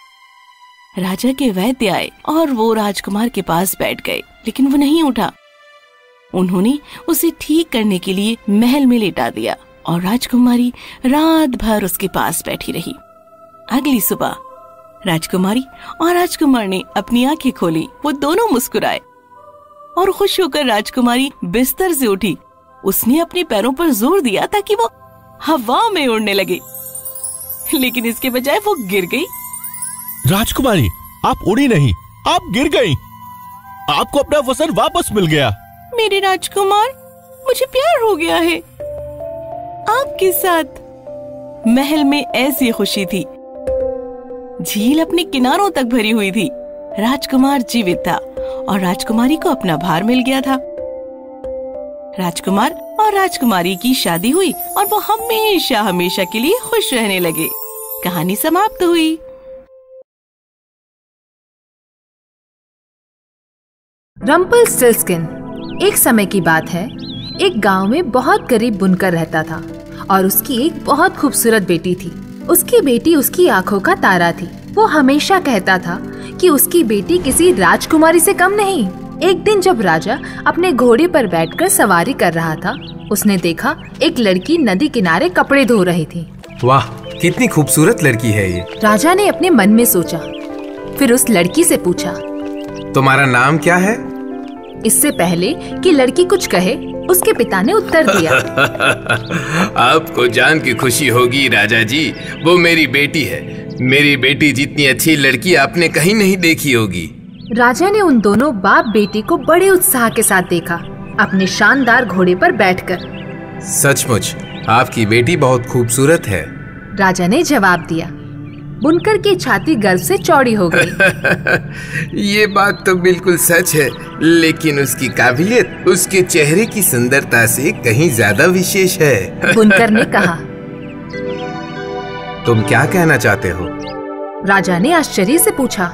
[SPEAKER 7] राजा के वैद्य आए और वो राजकुमार के पास बैठ गए, लेकिन वो नहीं उठा। उन्होंने उसे ठीक करने के लिए महल में लेटा दिया और राजकुमारी रात भर उसके पास बैठी रही। अगली सुबह राजकुमारी और राजकुमार ने अपनी आंखें खोली। वो दोनों मुस्कुराए और खुश होकर राजकुमारी बिस्तर से उठी। उसने अपने पैरों पर जोर दिया ताकि वो हवा में उड़ने लगे, लेकिन इसके बजाय वो गिर गई।
[SPEAKER 10] राजकुमारी, आप उड़ी नहीं, आप गिर गई। आपको अपना वजन वापस मिल गया।
[SPEAKER 7] मेरे राजकुमार, मुझे प्यार हो गया है आपके साथ। महल में ऐसी खुशी थी। झील अपने किनारों तक भरी हुई थी। राजकुमार जीवित था और राजकुमारी को अपना भार मिल गया था। राजकुमार और राजकुमारी की शादी हुई और वो हमेशा हमेशा के लिए खुश रहने लगे। कहानी समाप्त हुई।
[SPEAKER 12] रम्पलस्टिल्टस्किन। एक समय की बात है, एक गांव में बहुत गरीब बुनकर रहता था और उसकी एक बहुत खूबसूरत बेटी थी। उसकी बेटी उसकी आंखों का तारा थी। वो हमेशा कहता था कि उसकी बेटी किसी राजकुमारी से कम नहीं। एक दिन जब राजा अपने घोड़े पर बैठकर सवारी कर रहा था, उसने देखा एक लड़की नदी किनारे कपड़े धो रही थी।
[SPEAKER 13] वाह, कितनी खूबसूरत लड़की है ये।
[SPEAKER 12] राजा ने अपने मन में सोचा। फिर उस लड़की से पूछा,
[SPEAKER 13] तुम्हारा नाम क्या है?
[SPEAKER 12] इससे पहले कि लड़की कुछ कहे, उसके पिता ने उत्तर दिया।
[SPEAKER 13] आपको जान की खुशी होगी राजा जी, वो मेरी बेटी है। मेरी बेटी जितनी अच्छी लड़की आपने कहीं नहीं देखी होगी।
[SPEAKER 12] राजा ने उन दोनों बाप बेटी को बड़े उत्साह के साथ देखा, अपने शानदार घोड़े पर बैठकर।
[SPEAKER 13] सचमुच आपकी बेटी बहुत खूबसूरत है,
[SPEAKER 12] राजा ने जवाब दिया। बुनकर की छाती गर्व से चौड़ी हो गई।
[SPEAKER 13] ये बात तो बिल्कुल सच है, लेकिन उसकी काबिलियत उसके चेहरे की सुंदरता से कहीं ज्यादा विशेष है।
[SPEAKER 12] बुनकर ने कहा।
[SPEAKER 13] तुम क्या कहना चाहते हो?
[SPEAKER 12] राजा ने आश्चर्य से पूछा।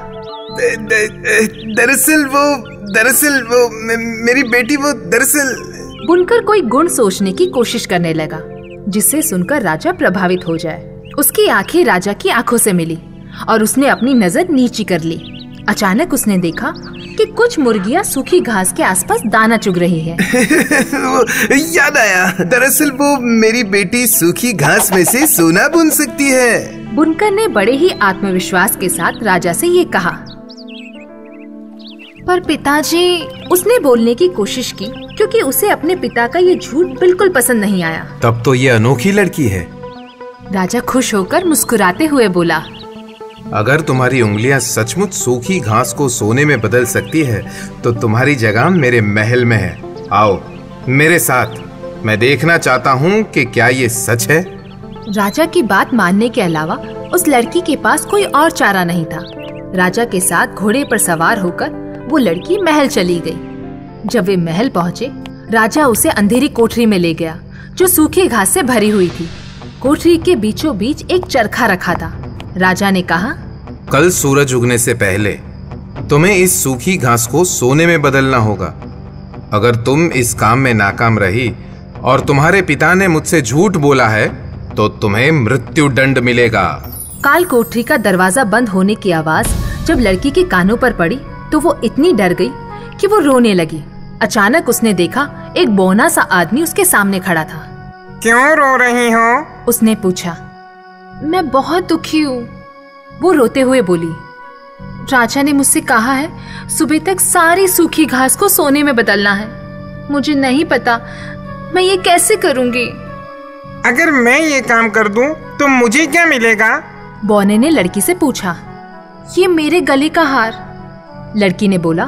[SPEAKER 13] दरअसल वो दरअसल वो मेरी बेटी वो दरअसल।
[SPEAKER 12] बुनकर कोई गुण सोचने की कोशिश करने लगा जिससे सुनकर राजा प्रभावित हो जाए। उसकी आंखें राजा की आंखों से मिली और उसने अपनी नजर नीची कर ली। अचानक उसने देखा कि कुछ मुर्गियां सूखी घास के आसपास दाना चुग रही है।
[SPEAKER 13] याद आया, दरअसल वो मेरी बेटी सूखी घास में से सोना बुन सकती है।
[SPEAKER 12] बुनकर ने बड़े ही आत्मविश्वास के साथ राजा से ये कहा। पर पिताजी, उसने बोलने की कोशिश की क्योंकि उसे अपने पिता का ये झूठ बिल्कुल पसंद नहीं आया।
[SPEAKER 13] तब तो ये अनोखी लड़की है।
[SPEAKER 12] राजा खुश होकर मुस्कुराते हुए बोला,
[SPEAKER 13] अगर तुम्हारी उंगलियां सचमुच सूखी घास को सोने में बदल सकती है तो तुम्हारी जगह मेरे महल में है। आओ मेरे साथ, मैं देखना चाहता हूँ कि क्या ये सच है।
[SPEAKER 12] राजा की बात मानने के अलावा उस लड़की के पास कोई और चारा नहीं था। राजा के साथ घोड़े पर सवार होकर वो लड़की महल चली गई। जब वे महल पहुँचे, राजा उसे अंधेरी कोठरी में ले गया जो सूखी घास से भरी हुई थी। कोठरी के बीचों बीच एक चरखा रखा था। राजा ने कहा,
[SPEAKER 13] कल सूरज उगने से पहले तुम्हें इस सूखी घास को सोने में बदलना होगा। अगर तुम इस काम में नाकाम रही और तुम्हारे पिता ने मुझसे झूठ बोला है तो तुम्हें मृत्यु दंड मिलेगा।
[SPEAKER 12] काल कोठरी का दरवाजा बंद होने की आवाज जब लड़की के कानों पर पड़ी तो वो इतनी डर गई कि वो रोने लगी। अचानक उसने देखा एक बौना सा आदमी उसके सामने खड़ा था।
[SPEAKER 14] क्यों रो रही हो?
[SPEAKER 12] उसने पूछा। मैं बहुत दुखी हूँ, वो रोते हुए बोली। राजा ने मुझसे कहा है सुबह तक सारी सूखी घास को सोने में बदलना है। मुझे नहीं पता मैं ये कैसे करूँगी।
[SPEAKER 14] अगर मैं ये काम कर दूं तो मुझे क्या मिलेगा?
[SPEAKER 12] बौने ने लड़की से पूछा। ये मेरे गले का हार, लड़की ने बोला।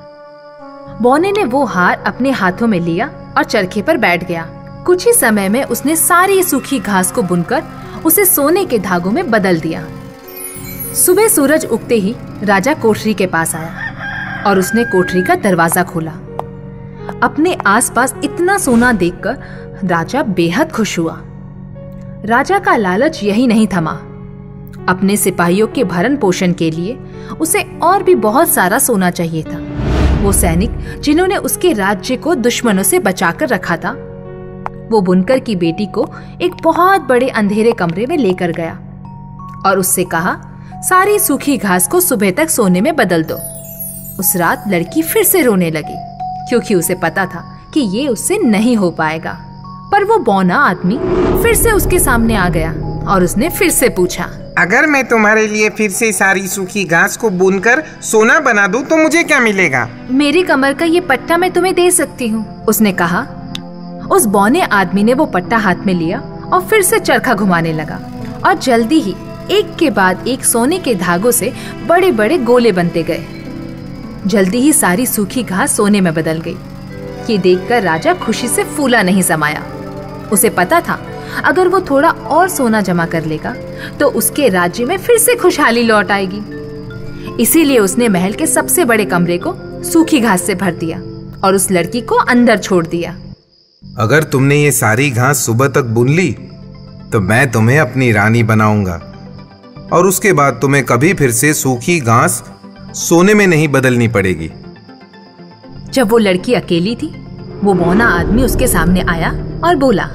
[SPEAKER 12] बौने ने वो हार अपने हाथों में लिया और चरखे पर बैठ गया। कुछ ही समय में उसने सारी सूखी घास को बुनकर उसे सोने के धागों में बदल दिया। सुबह सूरज उगते ही राजा कोठरी के पास आया और उसने कोठरी का दरवाजा खोला। अपने आसपास इतना सोना देखकर राजा बेहद खुश हुआ। राजा का लालच यही नहीं थमा। अपने सिपाहियों के भरण पोषण के लिए उसे और भी बहुत सारा सोना चाहिए था। वो सैनिक जिन्होंने उसके राज्य को दुश्मनों से बचाकर रखा था, वो बुनकर की बेटी को एक बहुत बड़े अंधेरे कमरे में लेकर गया और उससे कहा, सारी सूखी घास को सुबह तक सोने में बदल दो। उस रात लड़की फिर से रोने लगी क्योंकि उसे पता था कि ये उससे नहीं हो पाएगा। पर वो बौना आदमी फिर से उसके सामने आ गया और उसने फिर से पूछा,
[SPEAKER 14] अगर मैं तुम्हारे लिए फिर से सारी सूखी घास को बुनकर सोना बना दूं तो मुझे क्या मिलेगा?
[SPEAKER 12] मेरी कमर का ये पट्टा मैं तुम्हें दे सकती हूँ, उसने कहा। उस बौने आदमी ने वो पट्टा हाथ में लिया और फिर से चरखा घुमाने लगा और जल्दी ही एक के बाद एक सोने के धागों से बड़े बड़े गोले बनते गए। जल्दी ही सारी सूखी घास सोने में बदल गई। ये देखकर राजा खुशी से फूला नहीं समाया। उसे पता था अगर वो थोड़ा और सोना जमा कर लेगा तो उसके राज्य में फिर से खुशहाली लौट आएगी। इसीलिए उसने महल के सबसे बड़े कमरे को सूखी घास से भर दिया और उस लड़की को अंदर छोड़ दिया।
[SPEAKER 13] अगर तुमने ये सारी घास सुबह तक बुन ली तो मैं तुम्हें अपनी रानी बनाऊंगा और उसके बाद तुम्हें कभी फिर से सूखी घास सोने में नहीं बदलनी पड़ेगी।
[SPEAKER 12] जब वो लड़की अकेली थी, वो बौना आदमी उसके सामने आया और बोला,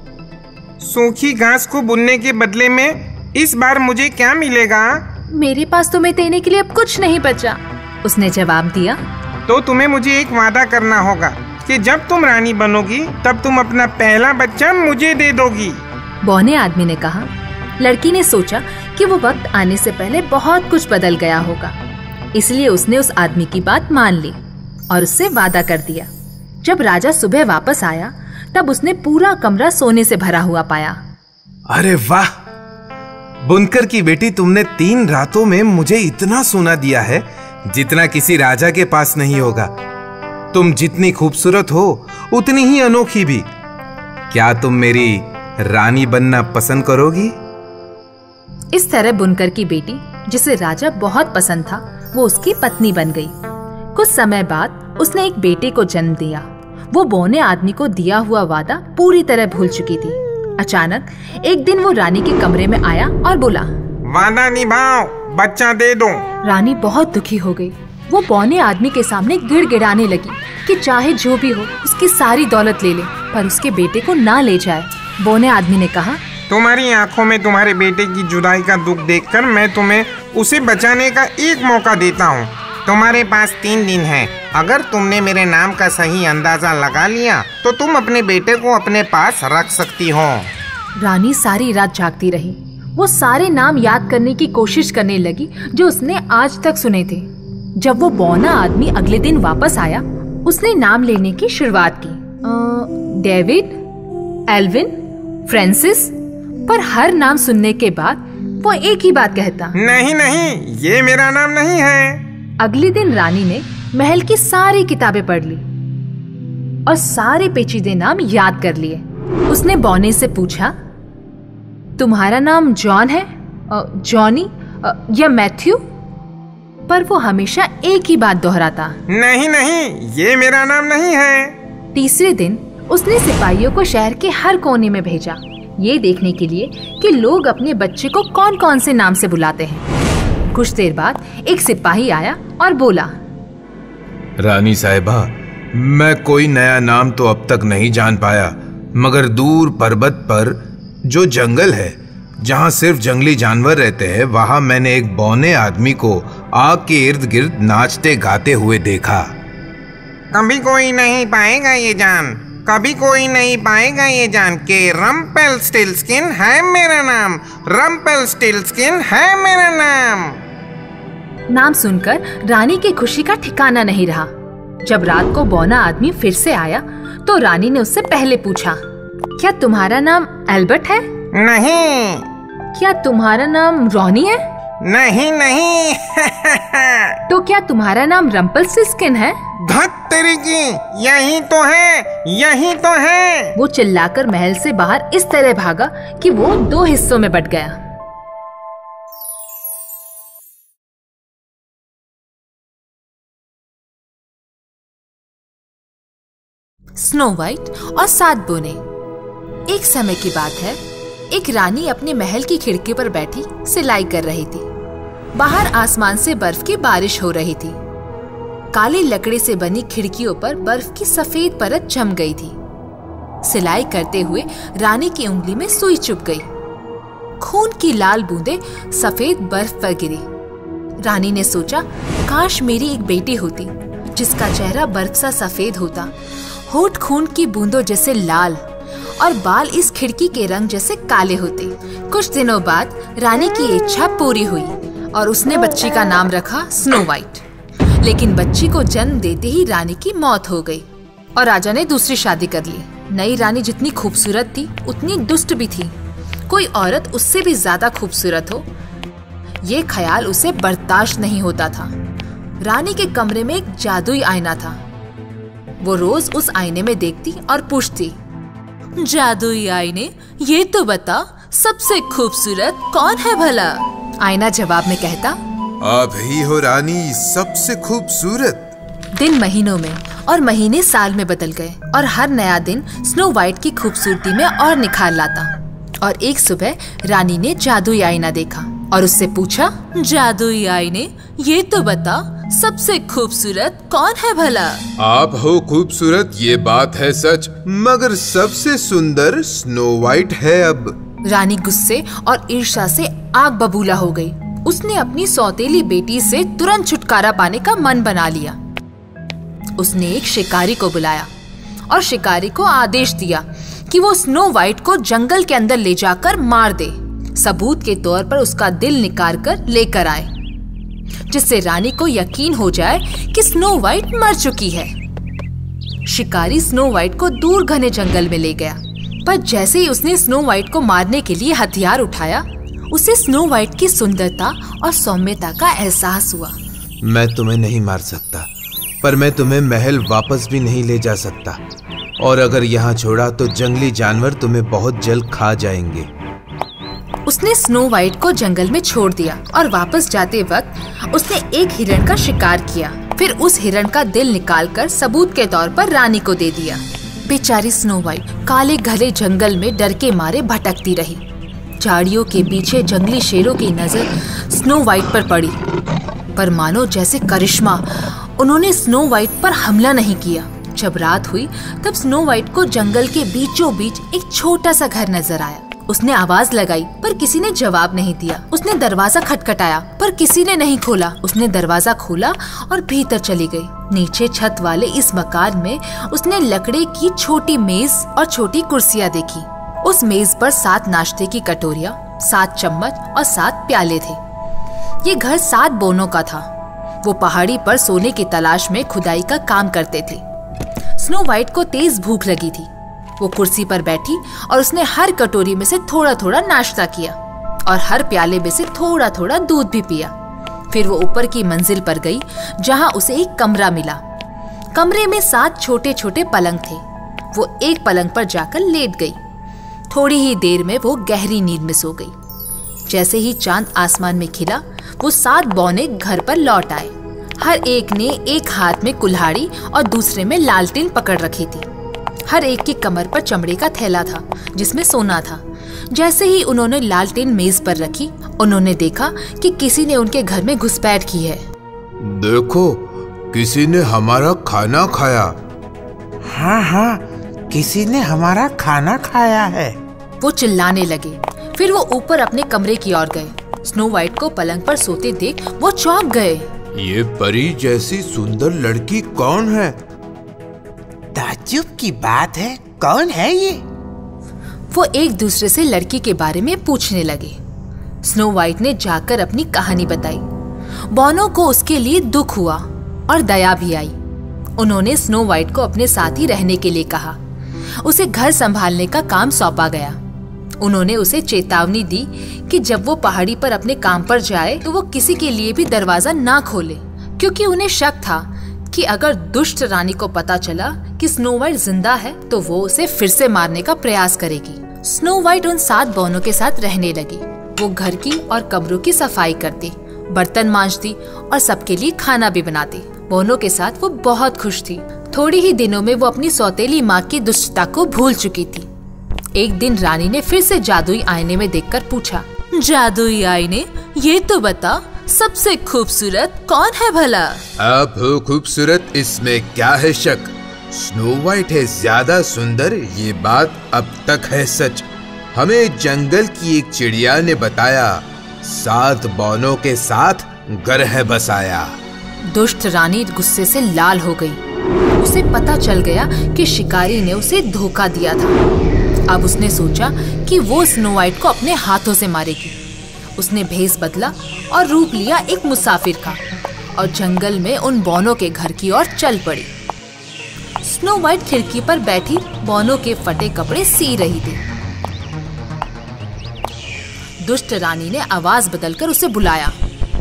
[SPEAKER 14] सूखी घास को बुनने के बदले में इस बार मुझे क्या मिलेगा?
[SPEAKER 12] मेरे पास तुम्हें देने के लिए अब कुछ नहीं बचा, उसने जवाब दिया।
[SPEAKER 14] तो तुम्हें मुझे एक वादा करना होगा कि जब तुम रानी बनोगी तब तुम अपना पहला बच्चा मुझे दे दोगी।
[SPEAKER 12] बौने आदमी ने कहा। लड़की ने सोचा कि वो वक्त आने से पहले बहुत कुछ बदल गया होगा, इसलिए उसने उस आदमी की बात मान ली और उससे वादा कर दिया। जब राजा सुबह वापस आया तब उसने पूरा कमरा सोने से भरा हुआ पाया।
[SPEAKER 13] अरे वाह, बुनकर की बेटी, तुमने तीन रातों में मुझे इतना सोना दिया है जितना किसी राजा के पास नहीं होगा। तुम जितनी खूबसूरत हो उतनी ही अनोखी भी। क्या तुम मेरी रानी बनना पसंद करोगी?
[SPEAKER 12] इस तरह बुनकर की बेटी, जिसे राजा बहुत पसंद था, वो उसकी पत्नी बन गई। कुछ समय बाद उसने एक बेटे को जन्म दिया। वो बौने आदमी को दिया हुआ वादा पूरी तरह भूल चुकी थी। अचानक एक दिन वो रानी के कमरे में आया और बोला,
[SPEAKER 14] वादा निभाओ, बच्चा दे दो।
[SPEAKER 12] रानी बहुत दुखी हो गई। वो बौने आदमी के सामने गिड़गिड़ाने लगी कि चाहे जो भी हो उसकी सारी दौलत ले ले, पर उसके बेटे को ना ले जाए। बौने आदमी ने कहा,
[SPEAKER 14] तुम्हारी आंखों में तुम्हारे बेटे की जुदाई का दुख देखकर मैं तुम्हें उसे बचाने का एक मौका देता हूँ। तुम्हारे पास तीन दिन है। अगर तुमने मेरे नाम का सही अंदाजा लगा लिया तो तुम अपने बेटे को अपने पास रख सकती हो।
[SPEAKER 12] रानी सारी रात जागती रही। वो सारे नाम याद करने की कोशिश करने लगी जो उसने आज तक सुने थे। जब वो बौना आदमी अगले दिन वापस आया, उसने नाम लेने की शुरुआत की। डेविड, एल्विन, फ्रांसिस, पर हर नाम सुनने के बाद वो एक ही बात कहता,
[SPEAKER 14] नहीं नहीं, ये मेरा नाम नहीं है।
[SPEAKER 12] अगले दिन रानी ने महल की सारी किताबें पढ़ ली और सारे पेचीदे नाम याद कर लिए। उसने बौने से पूछा, तुम्हारा नाम जॉन है? जॉनी या मैथ्यू, पर वो हमेशा एक ही बात दोहराता,
[SPEAKER 14] नहीं नहीं, ये मेरा नाम नहीं है।
[SPEAKER 12] तीसरे दिन उसने सिपाहियों को शहर के हर कोने में भेजा, ये देखने के लिए कि लोग अपने बच्चे को कौन कौन से नाम से बुलाते हैं। कुछ देर बाद एक सिपाही आया और बोला,
[SPEAKER 13] रानी साहिबा, मैं कोई नया नाम तो अब तक नहीं जान पाया, मगर दूर पर्वत पर जो जंगल है जहाँ सिर्फ जंगली जानवर रहते हैं, वहाँ मैंने एक बौने आदमी को आग के इर्द गिर्द नाचते गाते हुए देखा।
[SPEAKER 14] कभी कोई नहीं पाएगा ये जान, कभी कोई नहीं पाएगा ये जान के रम्पेल्स्टिल्टस्किन है मेरा नाम, रम्पेल्स्टिल्टस्किन है मेरा नाम।
[SPEAKER 12] नाम सुनकर रानी की खुशी का ठिकाना नहीं रहा। जब रात को बौना आदमी फिर से आया तो रानी ने उससे पहले पूछा, क्या तुम्हारा नाम एल्बर्ट है?
[SPEAKER 14] नहीं।
[SPEAKER 12] क्या तुम्हारा नाम रॉनी है?
[SPEAKER 14] नहीं नहीं।
[SPEAKER 12] तो क्या तुम्हारा नाम रम्पेल्स्टिल्टस्किन है?
[SPEAKER 14] धत तेरी की, यही तो है, यही तो है।
[SPEAKER 12] वो चिल्लाकर महल से बाहर इस तरह भागा कि वो दो हिस्सों में बट गया। स्नो वाइट और सात बोने। एक समय की बात है, एक रानी अपने महल की खिड़की पर बैठी सिलाई कर रही थी। बाहर आसमान से बर्फ की बारिश हो रही थी। काली लकड़ी से बनी खिड़कियों पर बर्फ की सफेद परत जम गई थी। सिलाई करते हुए रानी की उंगली में सुई चुभ गई। खून की लाल बूंदें सफेद बर्फ पर गिरी। रानी ने सोचा, काश मेरी एक बेटी होती जिसका चेहरा बर्फ सा सफेद होता, होठ खून की बूंदों जैसे लाल और बाल इस खिड़की के रंग जैसे काले होते। कुछ दिनों बाद रानी की इच्छा पूरी हुई और उसने बच्ची का नाम रखा स्नो वाइट। लेकिन बच्ची को जन्म देते ही रानी की मौत हो गई और राजा ने दूसरी शादी कर ली। नई रानी जितनी खूबसूरत थी उतनी दुष्ट भी थी। कोई औरत उससे भी ज्यादा खूबसूरत हो, ये ख्याल उसे बर्दाश्त नहीं होता था। रानी के कमरे में एक जादुई आईना था। वो रोज उस आईने में देखती और पूछती, जादुई आईने, ये तो बता सबसे खूबसूरत कौन है भला? आईना जवाब में कहता,
[SPEAKER 13] आप ही हो रानी सबसे खूबसूरत।
[SPEAKER 12] दिन महीनों में और महीने साल में बदल गए और हर नया दिन स्नो वाइट की खूबसूरती में और निखार लाता। और एक सुबह रानी ने जादुई आईना देखा और उससे पूछा, जादुई आईने, ये तो बता सबसे खूबसूरत कौन है भला?
[SPEAKER 13] आप हो खूबसूरत, ये बात है सच, मगर सबसे सुंदर स्नो वाइट है अब।
[SPEAKER 12] रानी गुस्से और ईर्ष्या से आग बबूला हो गई। उसने अपनी सौतेली बेटी से तुरंत छुटकारा पाने का मन बना लिया। उसने एक शिकारी को बुलाया और शिकारी को आदेश दिया कि वो स्नो वाइट को जंगल के अंदर ले जाकर मार दे, सबूत के तौर पर उसका दिल निकाल कर लेकर आए, जिससे रानी को यकीन हो जाए कि स्नो वाइट मर चुकी है। शिकारी स्नो वाइट को दूर घने जंगल में ले गया, पर जैसे ही उसने स्नो वाइट को मारने के लिए हथियार उठाया, उसे स्नो वाइट की सुंदरता और सौम्यता का एहसास हुआ।
[SPEAKER 13] मैं तुम्हें नहीं मार सकता, पर मैं तुम्हें महल वापस भी नहीं ले जा सकता, और अगर यहाँ छोड़ा तो जंगली जानवर तुम्हें बहुत जल्द खा जाएंगे।
[SPEAKER 12] उसने स्नो वाइट को जंगल में छोड़ दिया और वापस जाते वक्त उसने एक हिरण का शिकार किया। फिर उस हिरण का दिल निकालकर सबूत के तौर पर रानी को दे दिया। बेचारी स्नो वाइट काले घरे जंगल में डर के मारे भटकती रही। झाड़ियों के पीछे जंगली शेरों की नजर स्नो वाइट पर पड़ी, पर मानो जैसे करिश्मा उन्होंने स्नो वाइट पर हमला नहीं किया। जब रात हुई तब स्नो वाइट को जंगल के बीचों बीच एक छोटा सा घर नजर आया। उसने आवाज लगाई पर किसी ने जवाब नहीं दिया। उसने दरवाजा खटखटाया पर किसी ने नहीं खोला। उसने दरवाजा खोला और भीतर चली गई। नीचे छत वाले इस मकान में उसने लकड़ी की छोटी मेज और छोटी कुर्सियां देखी। उस मेज पर सात नाश्ते की कटोरियां, सात चम्मच और सात प्याले थे। ये घर सात बोनों का था। वो पहाड़ी पर सोने की तलाश में खुदाई का काम करते थे। स्नो वाइट को तेज भूख लगी थी। वो कुर्सी पर बैठी और उसने हर कटोरी में से थोड़ा थोड़ा नाश्ता किया और हर प्याले में से थोड़ा थोड़ा दूध भी पिया। फिर वो ऊपर की मंजिल पर गई जहां उसे एक कमरा मिला। कमरे में सात छोटे छोटे पलंग थे। वो एक पलंग पर जाकर लेट गई। थोड़ी ही देर में वो गहरी नींद में सो गई। जैसे ही चांद आसमान में खिला, वो सात बौने घर पर लौट आए। हर एक ने एक हाथ में कुल्हाड़ी और दूसरे में लालटेन पकड़ रखी थी। हर एक की कमर पर चमड़े का थैला था जिसमें सोना था। जैसे ही उन्होंने लालटेन मेज पर रखी, उन्होंने देखा कि किसी ने उनके घर में घुसपैठ की है।
[SPEAKER 13] देखो, किसी ने हमारा खाना खाया।
[SPEAKER 14] हाँ हाँ, किसी ने हमारा खाना खाया है।
[SPEAKER 12] वो चिल्लाने लगे। फिर वो ऊपर अपने कमरे की ओर गए। स्नो वाइट को पलंग पर सोते देख वो चौंक गए।
[SPEAKER 13] ये परी जैसी सुंदर लड़की कौन है?
[SPEAKER 14] ताज्जुब की बात है, कौन है ये?
[SPEAKER 12] वो एक दूसरे से लड़की के बारे में पूछने लगे। स्नो वाइट ने जाकर अपनी कहानी बताई। बोनो को उसके लिए दुख हुआ और दया भी आई। उन्होंने स्नो वाइट को अपने साथ ही रहने के लिए कहा। उसे घर संभालने का काम सौंपा गया। उन्होंने उसे चेतावनी दी कि जब वो पहाड़ी पर अपने काम पर जाए तो वो किसी के लिए भी दरवाजा ना खोले, क्योंकि उन्हें शक था कि अगर दुष्ट रानी को पता चला कि स्नो वाइट जिंदा है तो वो उसे फिर से मारने का प्रयास करेगी। स्नो वाइट उन सात बौनों के साथ रहने लगी। वो घर की और कमरों की सफाई करती, बर्तन मांजती और सबके लिए खाना भी बनाती। बौनों के साथ वो बहुत खुश थी। थोड़ी ही दिनों में वो अपनी सौतेली माँ की दुष्टता को भूल चुकी थी। एक दिन रानी ने फिर से जादुई आईने में देखकर पूछा, जादुई आईने, ये तो बता, सबसे खूबसूरत कौन है भला?
[SPEAKER 13] आप हो खूबसूरत, इसमें क्या है शक। स्नो वाइट है ज्यादा सुंदर, ये बात अब तक है सच। हमें जंगल की एक चिड़िया ने बताया, सात बौनों के साथ घर है बसाया।
[SPEAKER 12] दुष्ट रानी गुस्से से लाल हो गई। उसे पता चल गया कि शिकारी ने उसे धोखा दिया था। अब उसने सोचा कि वो स्नो वाइट को अपने हाथों से मारेगी। उसने भेष बदला और रूप लिया एक मुसाफिर का और जंगल में उन बौनों के घर की ओर चल पड़ी। स्नो वाइट खिड़की पर बैठी बौनों के फटे कपड़े सी रही थी। दुष्ट रानी ने आवाज बदलकर उसे बुलाया,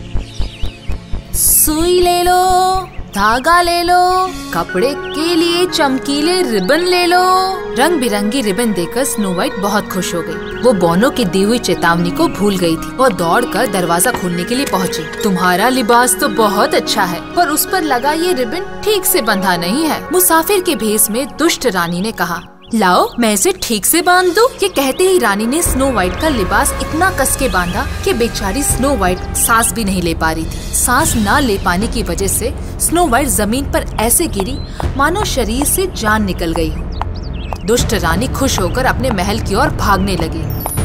[SPEAKER 12] सुई ले लो, धागा ले लो, कपड़े के लिए चमकीले रिबन ले लो। रंग बिरंगी रिबन देखकर स्नो वाइट बहुत खुश हो गई। वो बौनों की दी हुई चेतावनी को भूल गई थी। वो दौड़कर दरवाजा खोलने के लिए पहुंची। तुम्हारा लिबास तो बहुत अच्छा है, पर उस पर लगा ये रिबन ठीक से बंधा नहीं है। मुसाफिर के भेष में दुष्ट रानी ने कहा, लाओ मैं इसे ठीक से बांध दूं। ये कहते ही रानी ने स्नो वाइट का लिबास इतना कस के बांधा कि बेचारी स्नो वाइट सांस भी नहीं ले पा रही थी। सांस ना ले पाने की वजह से स्नो वाइट जमीन पर ऐसे गिरी मानो शरीर से जान निकल गई। दुष्ट रानी खुश होकर अपने महल की ओर भागने लगी।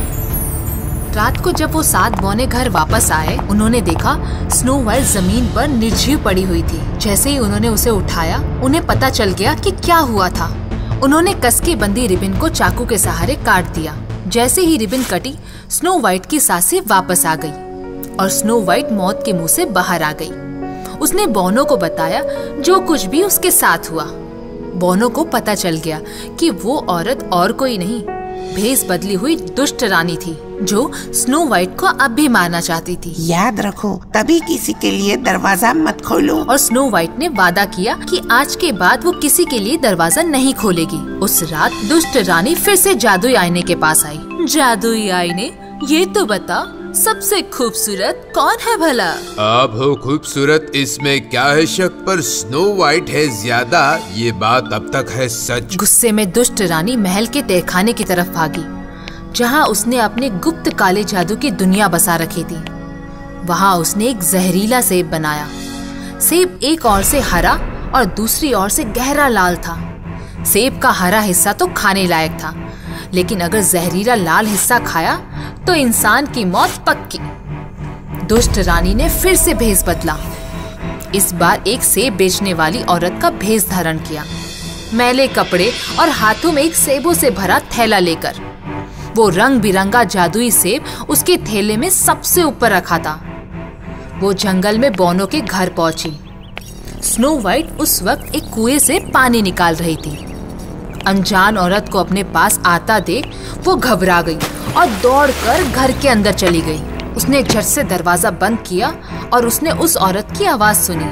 [SPEAKER 12] रात को जब वो सात बौने घर वापस आए, उन्होंने देखा स्नो वाइट जमीन पर निर्जीव पड़ी हुई थी। जैसे ही उन्होंने उसे उठाया, उन्हें पता चल गया कि क्या हुआ था। उन्होंने कस के बंधी रिबन को चाकू के सहारे काट दिया। जैसे ही रिबन कटी, स्नो वाइट की सांसें वापस आ गई और स्नो वाइट मौत के मुंह से बाहर आ गई। उसने बौनों को बताया जो कुछ भी उसके साथ हुआ। बौनों को पता चल गया कि वो औरत और कोई नहीं, भेष बदली हुई दुष्ट रानी थी जो स्नो वाइट को अब भी मारना चाहती थी।
[SPEAKER 14] याद रखो, कभी किसी के लिए दरवाजा मत खोलो।
[SPEAKER 12] और स्नो वाइट ने वादा किया कि आज के बाद वो किसी के लिए दरवाजा नहीं खोलेगी। उस रात दुष्ट रानी फिर से जादुई आईने के पास आई। जादुई आईने, ये तो बता, सबसे खूबसूरत कौन है भला?
[SPEAKER 13] आप हो खूबसूरत, इसमें क्या है शक, पर स्नो वाइट है ज्यादा, ये बात अब तक है सच।
[SPEAKER 12] गुस्से में दुष्ट रानी महल के तहखाने की तरफ भागी, जहाँ उसने अपने गुप्त काले जादू की दुनिया बसा रखी थी। वहाँ उसने एक जहरीला सेब बनाया। सेब एक ओर से हरा और दूसरी ओर से गहरा लाल था। सेब का हरा हिस्सा तो खाने लायक था, लेकिन अगर जहरीला लाल हिस्सा खाया तो इंसान की मौत पक्की। दुष्ट रानी ने फिर से भेष बदला। इस बार एक सेब बेचने वाली औरत का भेष धारण किया, मैले कपड़े और हाथों में एक सेबों से भरा थैला लेकर। वो रंग बिरंगा जादुई सेब उसके थैले में सबसे ऊपर रखा था। वो जंगल में बौनों के घर पहुंची। स्नो वाइट उस वक्त एक कुएं से पानी निकाल रही थी। अनजान औरत को अपने पास आता देख वो घबरा गई और दौड़कर घर के अंदर चली गई। उसने झट से दरवाजा बंद किया और उसने उस औरत की आवाज सुनी,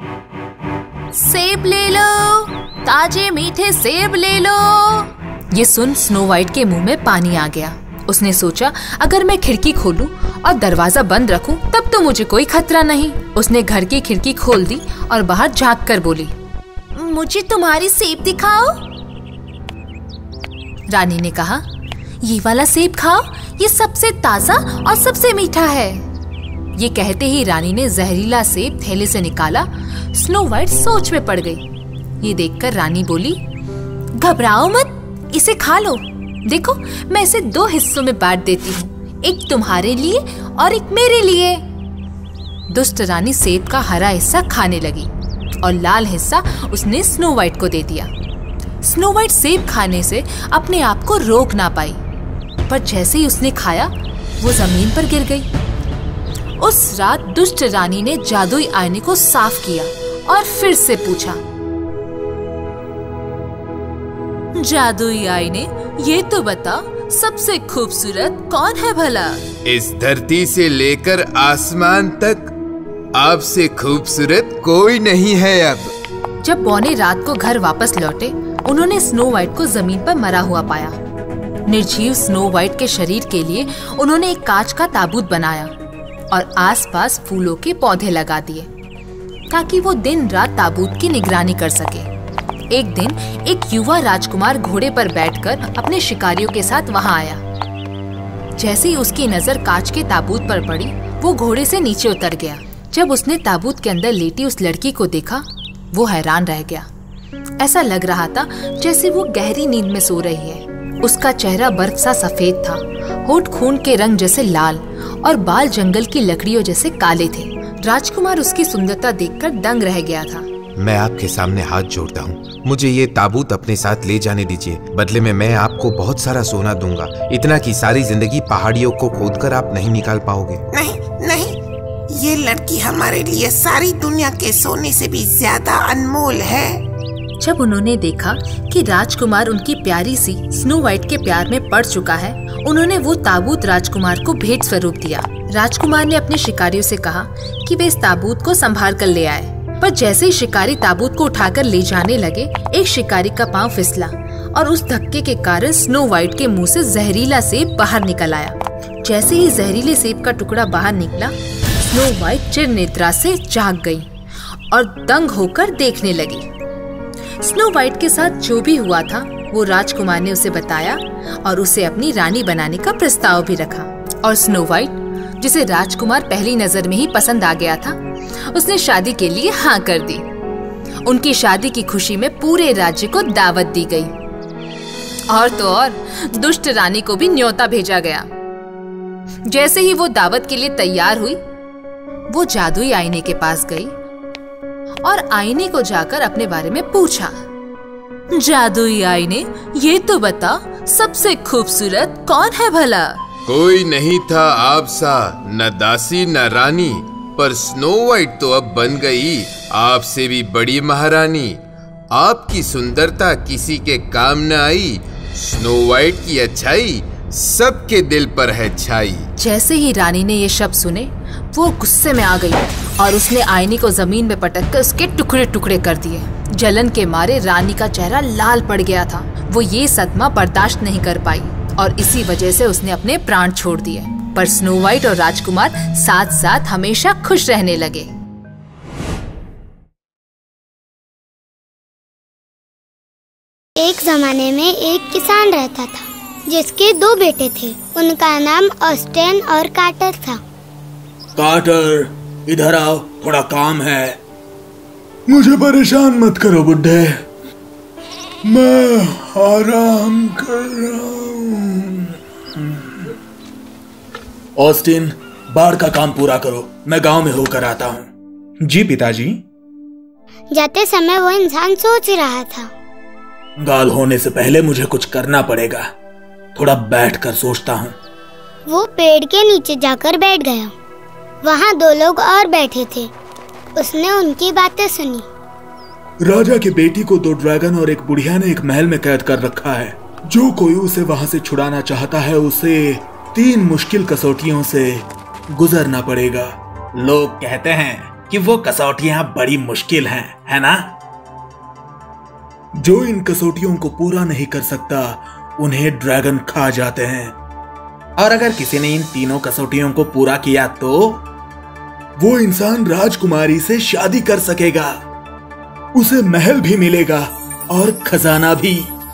[SPEAKER 12] सेब ले लो, ताजे मीठे सेब ले लो। ये सुन स्नो वाइट के मुंह में पानी आ गया। उसने सोचा अगर मैं खिड़की खोलूं और दरवाजा बंद रखूं तब तो मुझे कोई खतरा नहीं। उसने घर की खिड़की खोल दी और बाहर झांक कर बोली, मुझे तुम्हारी सेब दिखाओ। रानी ने कहा, ये वाला सेब खाओ, ये सबसे ताजा और सबसे मीठा है। ये कहते ही रानी ने जहरीला सेब थैले से निकाला। स्नो वाइट सोच में पड़ गई। ये देखकर रानी बोली, घबराओ मत, इसे खा लो। देखो, मैं इसे दो हिस्सों में बांट देती हूँ, एक तुम्हारे लिए और एक मेरे लिए। दुष्ट रानी सेब का हरा हिस्सा खाने लगी और लाल हिस्सा उसने स्नो वाइट को दे दिया। स्नो वाइट सेब खाने से अपने आप को रोक ना पाई, पर जैसे ही उसने खाया वो जमीन पर गिर गई। उस रात दुष्ट रानी ने जादुई आईने को साफ किया और फिर से पूछा, जादुई आईने, ये तो बता, सबसे खूबसूरत कौन है भला?
[SPEAKER 13] इस धरती से लेकर आसमान तक आपसे खूबसूरत कोई नहीं है अब।
[SPEAKER 12] जब बौने रात को घर वापस लौटे, उन्होंने स्नो वाइट को जमीन पर मरा हुआ पाया। निर्जीव स्नो वाइट के शरीर के लिए उन्होंने एक कांच का ताबूत बनाया और आसपास फूलों के पौधे लगा दिए ताकि वो दिन रात ताबूत की निगरानी कर सके। एक दिन एक युवा राजकुमार घोड़े पर बैठकर अपने शिकारियों के साथ वहां आया। जैसे ही उसकी नजर कांच के ताबूत पर पड़ी, वो घोड़े से नीचे उतर गया। जब उसने ताबूत के अंदर लेटी उस लड़की को देखा, वो हैरान रह गया। ऐसा लग रहा था जैसे वो गहरी नींद में सो रही है। उसका चेहरा बर्फ सा सफेद था, होठ खून के रंग जैसे लाल और बाल जंगल की लकड़ियों जैसे काले थे। राजकुमार उसकी सुंदरता देखकर दंग रह गया था।
[SPEAKER 13] मैं आपके सामने हाथ जोड़ता हूँ, मुझे ये ताबूत अपने साथ ले जाने दीजिए। बदले में मैं आपको बहुत सारा सोना दूंगा, इतना कि सारी जिंदगी पहाड़ियों को खोदकर आप नहीं निकाल पाओगे।
[SPEAKER 14] नहीं नहीं, ये लड़की हमारे लिए सारी दुनिया के सोने से भी ज्यादा अनमोल है।
[SPEAKER 12] जब उन्होंने देखा कि राजकुमार उनकी प्यारी सी स्नो वाइट के प्यार में पड़ चुका है, उन्होंने वो ताबूत राजकुमार को भेंट स्वरूप दिया। राजकुमार ने अपने शिकारियों से कहा कि वे इस ताबूत को संभाल कर ले आए, पर जैसे ही शिकारी ताबूत को उठाकर ले जाने लगे, एक शिकारी का पांव फिसला और उस धक्के के कारण स्नो वाइट के मुंह से जहरीला सेब बाहर निकल आया। जैसे ही जहरीले सेब का टुकड़ा बाहर निकला, स्नो वाइट चिर निद्रा से जाग गई और दंग होकर देखने लगी। स्नो वाइट के साथ जो भी हुआ था वो राजकुमार ने उसे बताया और उसे अपनी रानी बनाने का प्रस्ताव भी रखा। और स्नो वाइट, जिसे राजकुमार पहली नजर में ही पसंद आ गया था, उसने शादी के लिए हाँ कर दी। उनकी शादी की खुशी में पूरे राज्य को दावत दी गई और तो और दुष्ट रानी को भी न्योता भेजा गया। जैसे ही वो दावत के लिए तैयार हुई, वो जादुई आईने के पास गई और आईने को जाकर अपने बारे में पूछा, जादुई आईने, ये तो बता, सबसे खूबसूरत कौन है भला?
[SPEAKER 13] कोई नहीं था आप सा, न दासी न रानी, पर स्नो वाइट तो अब बन गई आपसे भी बड़ी महारानी। आपकी सुंदरता किसी के काम न आई, स्नो वाइट की अच्छाई सबके दिल पर है छाई।
[SPEAKER 12] जैसे ही रानी ने ये शब्द सुने, वो गुस्से में आ गई और उसने आईने को जमीन में पटक कर उसके टुकड़े टुकड़े कर दिए। जलन के मारे रानी का चेहरा लाल पड़ गया था। वो ये सदमा बर्दाश्त नहीं कर पाई और इसी वजह से उसने अपने प्राण छोड़ दिए। पर स्नो वाइट और राजकुमार साथ साथ हमेशा खुश रहने लगे।
[SPEAKER 1] एक जमाने में एक किसान रहता था जिसके दो बेटे थे। उनका नाम ऑस्टेन और कार्टर था।
[SPEAKER 6] कार्टर, इधर आओ, थोड़ा काम है। मुझे परेशान मत करो बुड्ढे, मैं आराम कर रहा हूँ। ऑस्टिन, बाढ़ का काम पूरा करो, मैं गांव में होकर आता हूँ।
[SPEAKER 5] जी पिताजी।
[SPEAKER 1] जाते समय वो इंसान सोच रहा था,
[SPEAKER 6] गाल होने से पहले मुझे कुछ करना पड़ेगा, थोड़ा बैठकर सोचता हूँ।
[SPEAKER 1] वो पेड़ के नीचे जाकर बैठ गया। वहाँ दो लोग और बैठे थे। उसने उनकी बातें सुनी।
[SPEAKER 6] राजा की बेटी को दो ड्रैगन और एक बुढ़िया ने एक महल में कैद कर रखा है। जो कोई उसे वहाँ से छुड़ाना चाहता है, उसे तीन मुश्किल कसौटियों से गुजरना पड़ेगा।
[SPEAKER 5] लोग कहते हैं कि वो कसौटियाँ बड़ी मुश्किल हैं, है ना?
[SPEAKER 6] जो इन कसौटियों को पूरा नहीं कर सकता, उन्हें ड्रैगन खा जाते हैं। और अगर किसी ने इन तीनों कसौटियों को पूरा किया तो वो इंसान राजकुमारी से शादी कर सकेगा, उसे महल भी मिलेगा और खजाना भी।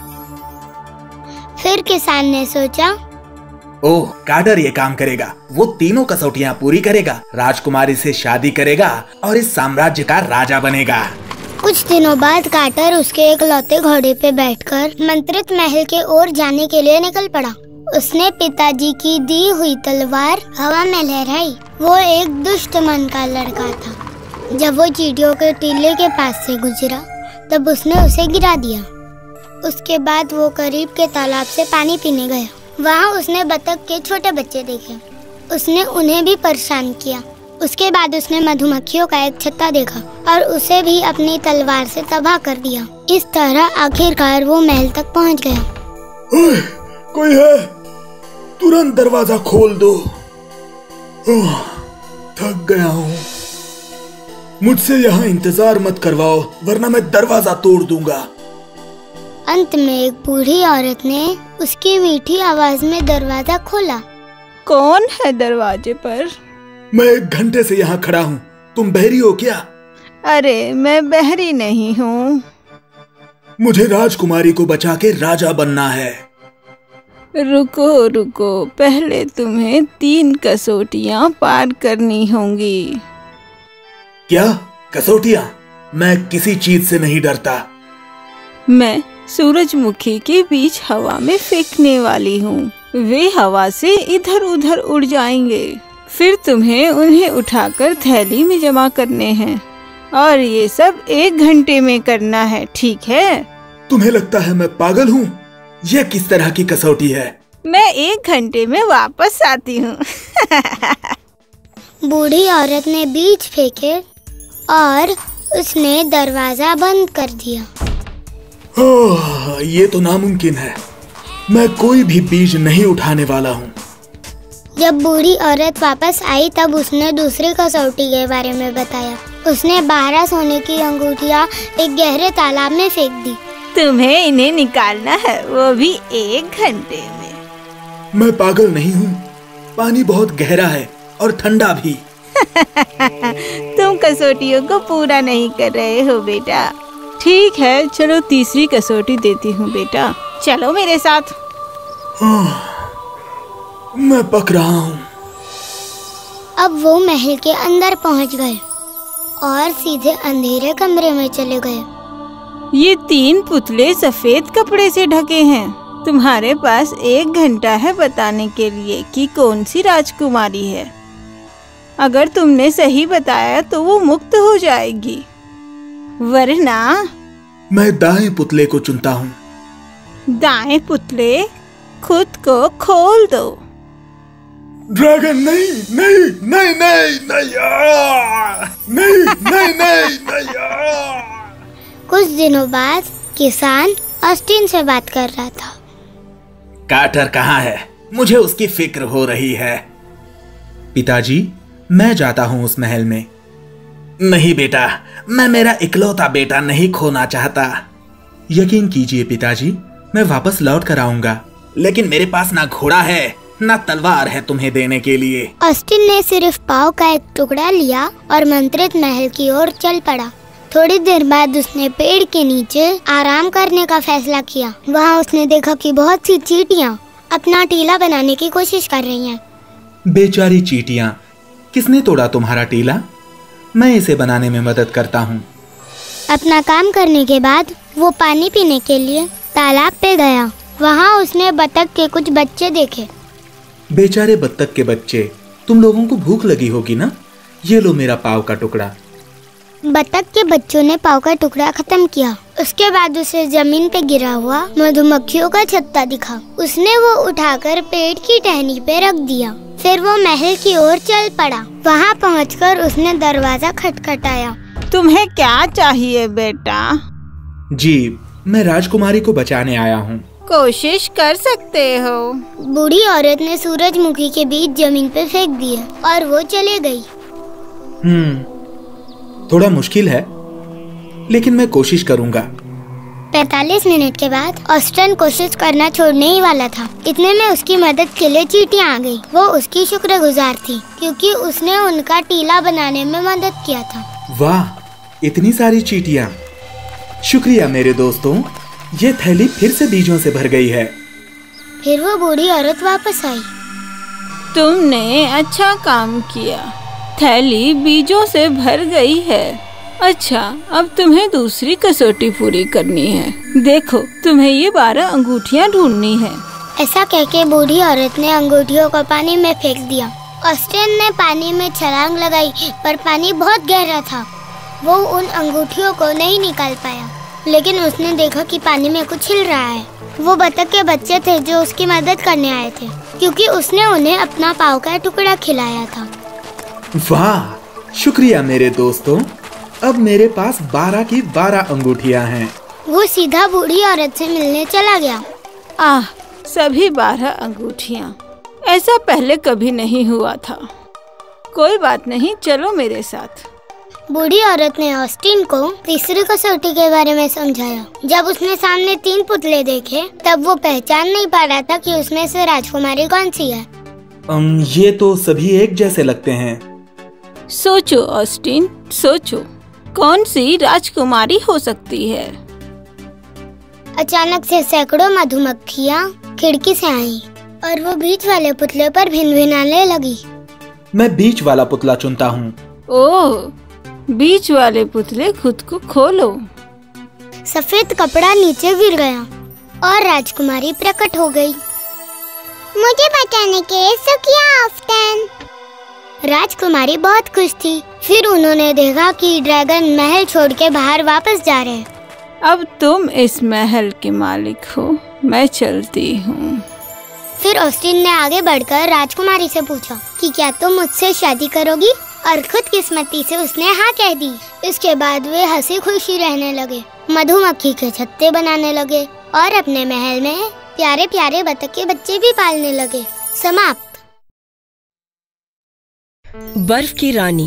[SPEAKER 1] फिर किसान ने सोचा,
[SPEAKER 6] ओह, कार्टर ये काम करेगा। वो तीनों कसौटियां पूरी करेगा, राजकुमारी से शादी करेगा और इस साम्राज्य का राजा बनेगा।
[SPEAKER 1] कुछ दिनों बाद कार्टर उसके एकलौते घोड़े पे बैठकर मंत्रित महल के ओर जाने के लिए निकल पड़ा। उसने पिताजी की दी हुई तलवार हवा में लहराई। वो एक दुष्ट मन का लड़का था। जब वो चींटियों के टीले के पास से गुजरा तब उसने उसे गिरा दिया। उसके बाद वो करीब के तालाब से पानी पीने गया। वहाँ उसने बतख के छोटे बच्चे देखे। उसने उन्हें भी परेशान किया। उसके बाद उसने मधुमक्खियों का एक छत्ता देखा और उसे भी अपनी तलवार से तबाह कर दिया। इस तरह आखिरकार वो महल तक पहुँच गया।
[SPEAKER 6] ओए, कोई है? तुरंत दरवाजा खोल दो। ओह, थक गया हूँ। मुझसे यहाँ इंतजार मत करवाओ वरना मैं दरवाजा तोड़ दूंगा।
[SPEAKER 1] अंत में एक बूढ़ी औरत ने उसकी मीठी आवाज में दरवाजा खोला।
[SPEAKER 2] कौन है दरवाजे पर?
[SPEAKER 6] मैं एक घंटे से यहाँ खड़ा हूँ। तुम बहरी हो क्या?
[SPEAKER 2] अरे मैं बहरी नहीं हूँ।
[SPEAKER 6] मुझे राजकुमारी को बचा के राजा बनना है।
[SPEAKER 2] रुको रुको, पहले तुम्हें तीन कसौटियाँ पार करनी होंगी।
[SPEAKER 6] क्या कसौटियाँ? मैं किसी चीज से नहीं डरता।
[SPEAKER 2] मैं सूरजमुखी के बीच हवा में फेंकने वाली हूँ। वे हवा से इधर उधर उड़ जाएंगे। फिर तुम्हें उन्हें उठाकर थैली में जमा करने हैं और ये सब एक घंटे में करना है, ठीक है?
[SPEAKER 6] तुम्हें लगता है मैं पागल हूँ? ये किस तरह की कसौटी है?
[SPEAKER 2] मैं एक घंटे में वापस आती हूँ।
[SPEAKER 1] बूढ़ी औरत ने बीज फेंके और उसने दरवाजा बंद कर दिया।
[SPEAKER 6] ओह, ये तो नामुमकिन है। मैं कोई भी बीज नहीं उठाने वाला हूँ।
[SPEAKER 1] जब बूढ़ी औरत वापस आई तब उसने दूसरी कसौटी के बारे में बताया। उसने बारह सोने की अंगूठियाँ एक गहरे तालाब में फेंक दी।
[SPEAKER 2] तुम्हें इन्हें निकालना है, वो भी एक घंटे में।
[SPEAKER 6] मैं पागल नहीं हूँ। पानी बहुत गहरा है और ठंडा भी।
[SPEAKER 2] तुम कसौटियों को पूरा नहीं कर रहे हो बेटा। ठीक है, चलो तीसरी कसौटी देती हूँ बेटा। चलो मेरे साथ।
[SPEAKER 6] मैं पक रहा हूँ।
[SPEAKER 1] अब वो महल के अंदर पहुँच गए और सीधे अंधेरे कमरे में चले गए।
[SPEAKER 2] ये तीन पुतले सफेद कपड़े से ढके हैं। तुम्हारे पास एक घंटा है बताने के लिए कि कौन सी राजकुमारी है। अगर तुमने सही बताया तो वो मुक्त हो जाएगी, वरना
[SPEAKER 6] मैं दाएं पुतले को चुनता हूँ।
[SPEAKER 2] दाएं पुतले, खुद को खोल दो।
[SPEAKER 6] ड्रैगन नहीं नहीं नहीं नहीं नहीं आ, नहीं नहीं नहीं नहीं आ।
[SPEAKER 1] कुछ दिनों बाद किसान ऑस्टिन से बात कर रहा था।
[SPEAKER 6] कार्टर कहाँ है? मुझे उसकी फिक्र हो रही है। पिताजी, मैं जाता हूँ उस महल में। नहीं बेटा, मैं मेरा इकलौता बेटा नहीं खोना चाहता। यकीन कीजिए पिताजी, मैं वापस लौट कर आऊंगा, लेकिन मेरे पास ना घोड़ा है ना तलवार है तुम्हें देने के लिए।
[SPEAKER 1] ऑस्टिन ने सिर्फ पाव का एक टुकड़ा लिया और मंत्रित महल की ओर चल पड़ा। थोड़ी देर बाद उसने पेड़ के नीचे आराम करने का फैसला किया। वहाँ उसने देखा कि बहुत सी चींटियाँ अपना टीला बनाने की कोशिश कर रही हैं।
[SPEAKER 6] बेचारी चींटियाँ, किसने तोड़ा तुम्हारा टीला? मैं इसे बनाने में मदद करता हूँ।
[SPEAKER 1] अपना काम करने के बाद वो पानी पीने के लिए तालाब पे गया। वहाँ उसने बतख के कुछ बच्चे देखे।
[SPEAKER 6] बेचारे बत्तख के बच्चे, तुम लोगों को भूख लगी होगी ना? ये लो मेरा पाव का टुकड़ा।
[SPEAKER 1] बतख के बच्चों ने पाव का टुकड़ा खत्म किया। उसके बाद उसे जमीन पे गिरा हुआ मधुमक्खियों का छत्ता दिखा। उसने वो उठाकर पेड़ की टहनी पे रख दिया। फिर वो महल की ओर चल पड़ा। वहाँ पहुँचकर उसने दरवाजा खटखटाया।
[SPEAKER 2] तुम्हें क्या चाहिए बेटा?
[SPEAKER 6] जी, मैं राजकुमारी को बचाने आया हूँ।
[SPEAKER 2] कोशिश कर सकते हो।
[SPEAKER 1] बूढ़ी औरत ने सूरजमुखी के बीज जमीन पे फेंक दिए और वो चले गई।
[SPEAKER 6] हम्म, थोड़ा मुश्किल है, लेकिन मैं कोशिश करूंगा।
[SPEAKER 1] पैतालीस मिनट के बाद ऑस्टिन कोशिश करना छोड़ने ही वाला था। इतने में उसकी मदद के लिए चींटियां आ गई। वो उसकी शुक्रगुजार थी क्योंकि उसने उनका टीला बनाने में मदद किया था।
[SPEAKER 5] वाह, इतनी सारी चींटियां! शुक्रिया मेरे दोस्तों, ये थैली फिर से बीजों से भर गई है।
[SPEAKER 1] फिर वो बूढ़ी औरत वापस आई।
[SPEAKER 3] तुमने अच्छा काम किया, थैली बीजों से भर गई है। अच्छा, अब तुम्हें दूसरी कसौटी पूरी करनी है। देखो, तुम्हें ये बारह अंगूठियाँ ढूंढनी है।
[SPEAKER 1] ऐसा कहके बूढ़ी औरत ने अंगूठियों को पानी में फेंक दिया। ऑस्टिन ने पानी में छलांग लगाई, पर पानी बहुत गहरा था। वो उन अंगूठियों को नहीं निकाल पाया, लेकिन उसने देखा कि पानी में कुछ हिल रहा है। वो बतख के बच्चे थे जो उसकी मदद करने आए थे, क्योंकि उसने उन्हें अपना पाव का टुकड़ा खिलाया था।
[SPEAKER 5] वाह, शुक्रिया मेरे दोस्तों, अब मेरे पास बारह की बारह अंगूठियां हैं।
[SPEAKER 1] वो सीधा बूढ़ी औरत से मिलने चला गया।
[SPEAKER 3] आह, सभी बारह अंगूठियां, ऐसा पहले कभी नहीं हुआ था। कोई बात नहीं, चलो मेरे साथ।
[SPEAKER 1] बूढ़ी औरत ने ऑस्टिन को तीसरी कसौटी के बारे में समझाया। जब उसने सामने तीन पुतले देखे, तब वो पहचान नहीं पा रहा था कि उसमें से राजकुमारी कौन सी है।
[SPEAKER 5] अम, ये तो सभी एक जैसे लगते हैं।
[SPEAKER 3] सोचो ऑस्टिन, सोचो, कौन सी राजकुमारी हो सकती है?
[SPEAKER 1] अचानक से सैकड़ों मधुमक्खियाँ खिड़की से आईं और वो बीच वाले पुतले पर भिनभिनाने लगी।
[SPEAKER 5] मैं बीच वाला पुतला चुनता हूँ।
[SPEAKER 3] ओह, बीच वाले पुतले खुद को खोलो।
[SPEAKER 1] सफेद कपड़ा नीचे गिर गया और राजकुमारी प्रकट हो गई। मुझे बचाने के शुक्रिया ऑस्टिन। राजकुमारी बहुत खुश थी। फिर उन्होंने देखा कि ड्रैगन महल छोड़ के बाहर वापस जा रहे हैं।
[SPEAKER 3] अब तुम इस महल के मालिक हो, मैं चलती हूँ।
[SPEAKER 1] फिर ऑस्टिन ने आगे बढ़कर राजकुमारी से पूछा कि क्या तुम मुझसे शादी करोगी, और खुदकिस्मती से उसने हाँ कह दी। इसके बाद वे हंसी खुशी रहने लगे, मधुमक्खी के छत्ते बनाने लगे और अपने महल में प्यारे प्यारे बतख के बच्चे भी पालने लगे। समाप्त।
[SPEAKER 15] बर्फ की रानी।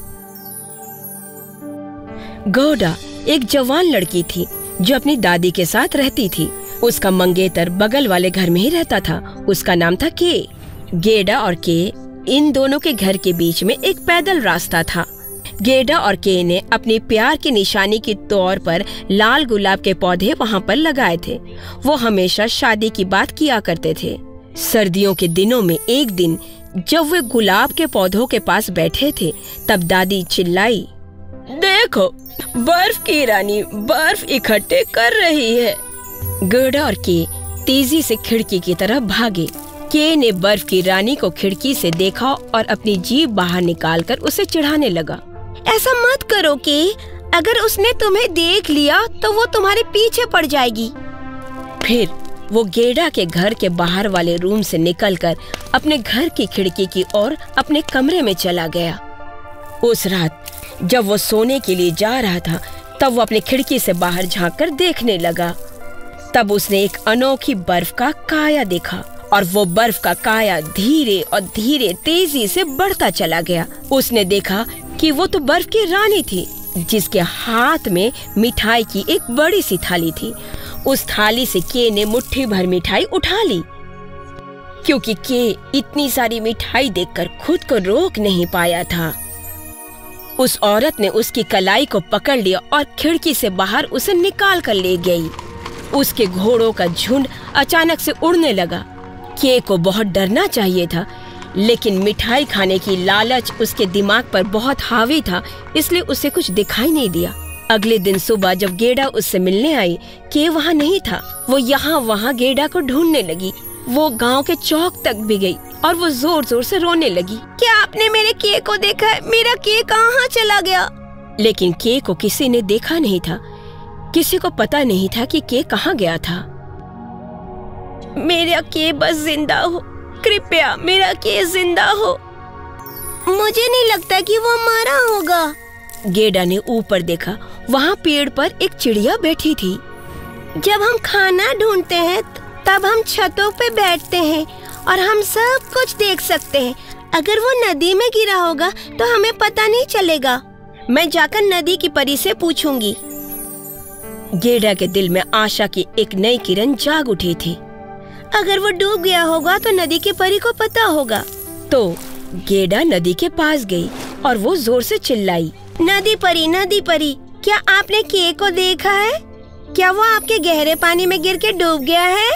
[SPEAKER 15] गौडा एक जवान लड़की थी जो अपनी दादी के साथ रहती थी। उसका मंगेतर बगल वाले घर में ही रहता था। उसका नाम था के। गेडा और के, इन दोनों के घर के बीच में एक पैदल रास्ता था। गेडा और के ने अपने प्यार की निशानी के तौर पर लाल गुलाब के पौधे वहाँ पर लगाए थे। वो हमेशा शादी की बात किया करते थे। सर्दियों के दिनों में एक दिन जब वे गुलाब के पौधों के पास बैठे थे, तब दादी चिल्लाई, देखो, बर्फ की रानी बर्फ इकट्ठे कर रही है। गेडा और के तेजी से खिड़की की तरफ भागे। के ने बर्फ की रानी को खिड़की से देखा और अपनी जीभ बाहर निकालकर उसे चिढ़ाने लगा। ऐसा मत करो के, अगर उसने तुम्हें देख लिया तो वो तुम्हारे पीछे पड़ जाएगी। फिर वो गेडा के घर के बाहर वाले रूम से निकलकर अपने घर की खिड़की की ओर अपने कमरे में चला गया। उस रात जब वो सोने के लिए जा रहा था, तब वो अपनी खिड़की से बाहर झांककर देखने लगा। तब उसने एक अनोखी बर्फ का काया देखा और वो बर्फ का काया धीरे और धीरे तेजी से बढ़ता चला गया। उसने देखा कि वो तो बर्फ की रानी थी, जिसके हाथ में मिठाई की एक बड़ी सी थाली थी। उस थाली से के ने मुट्ठी भर मिठाई उठा ली। क्योंकि के इतनी सारी मिठाई देखकर खुद को रोक नहीं पाया था। उस औरत ने उसकी कलाई को पकड़ लिया और खिड़की से बाहर उसे निकाल कर ले गई। उसके घोड़ों का झुंड अचानक से उड़ने लगा। के को बहुत डरना चाहिए था, लेकिन मिठाई खाने की लालच उसके दिमाग पर बहुत हावी था, इसलिए उसे कुछ दिखाई नहीं दिया। अगले दिन सुबह जब गेडा उससे मिलने आई, के वहाँ नहीं था। वो यहाँ वहाँ गेडा को ढूंढने लगी। वो गांव के चौक तक भी गई और वो जोर जोर से रोने लगी। क्या आपने मेरे के को देखा है? मेरा के कहाँ चला गया? लेकिन के को किसी ने देखा नहीं था। किसी को पता नहीं था कि के कहाँ गया था। मेरा के बस जिंदा हो, कृपया मेरा के जिंदा हो। मुझे नहीं लगता कि वो मरा होगा। गेडा ने ऊपर देखा, वहाँ पेड़ पर एक चिड़िया बैठी थी। जब हम खाना ढूंढते हैं तब हम छतों पे बैठते हैं और हम सब कुछ देख सकते हैं। अगर वो नदी में गिरा होगा तो हमें पता नहीं चलेगा। मैं जाकर नदी की परी से पूछूंगी। गेडा के दिल में आशा की एक नई किरण जाग उठी थी।
[SPEAKER 2] अगर वो डूब गया होगा तो नदी के परी को पता होगा।
[SPEAKER 15] तो गेडा नदी के पास गई और वो जोर से चिल्लाई,
[SPEAKER 2] नदी परी, नदी परी, क्या आपने के को देखा है? क्या वो आपके गहरे पानी में गिर के डूब गया है?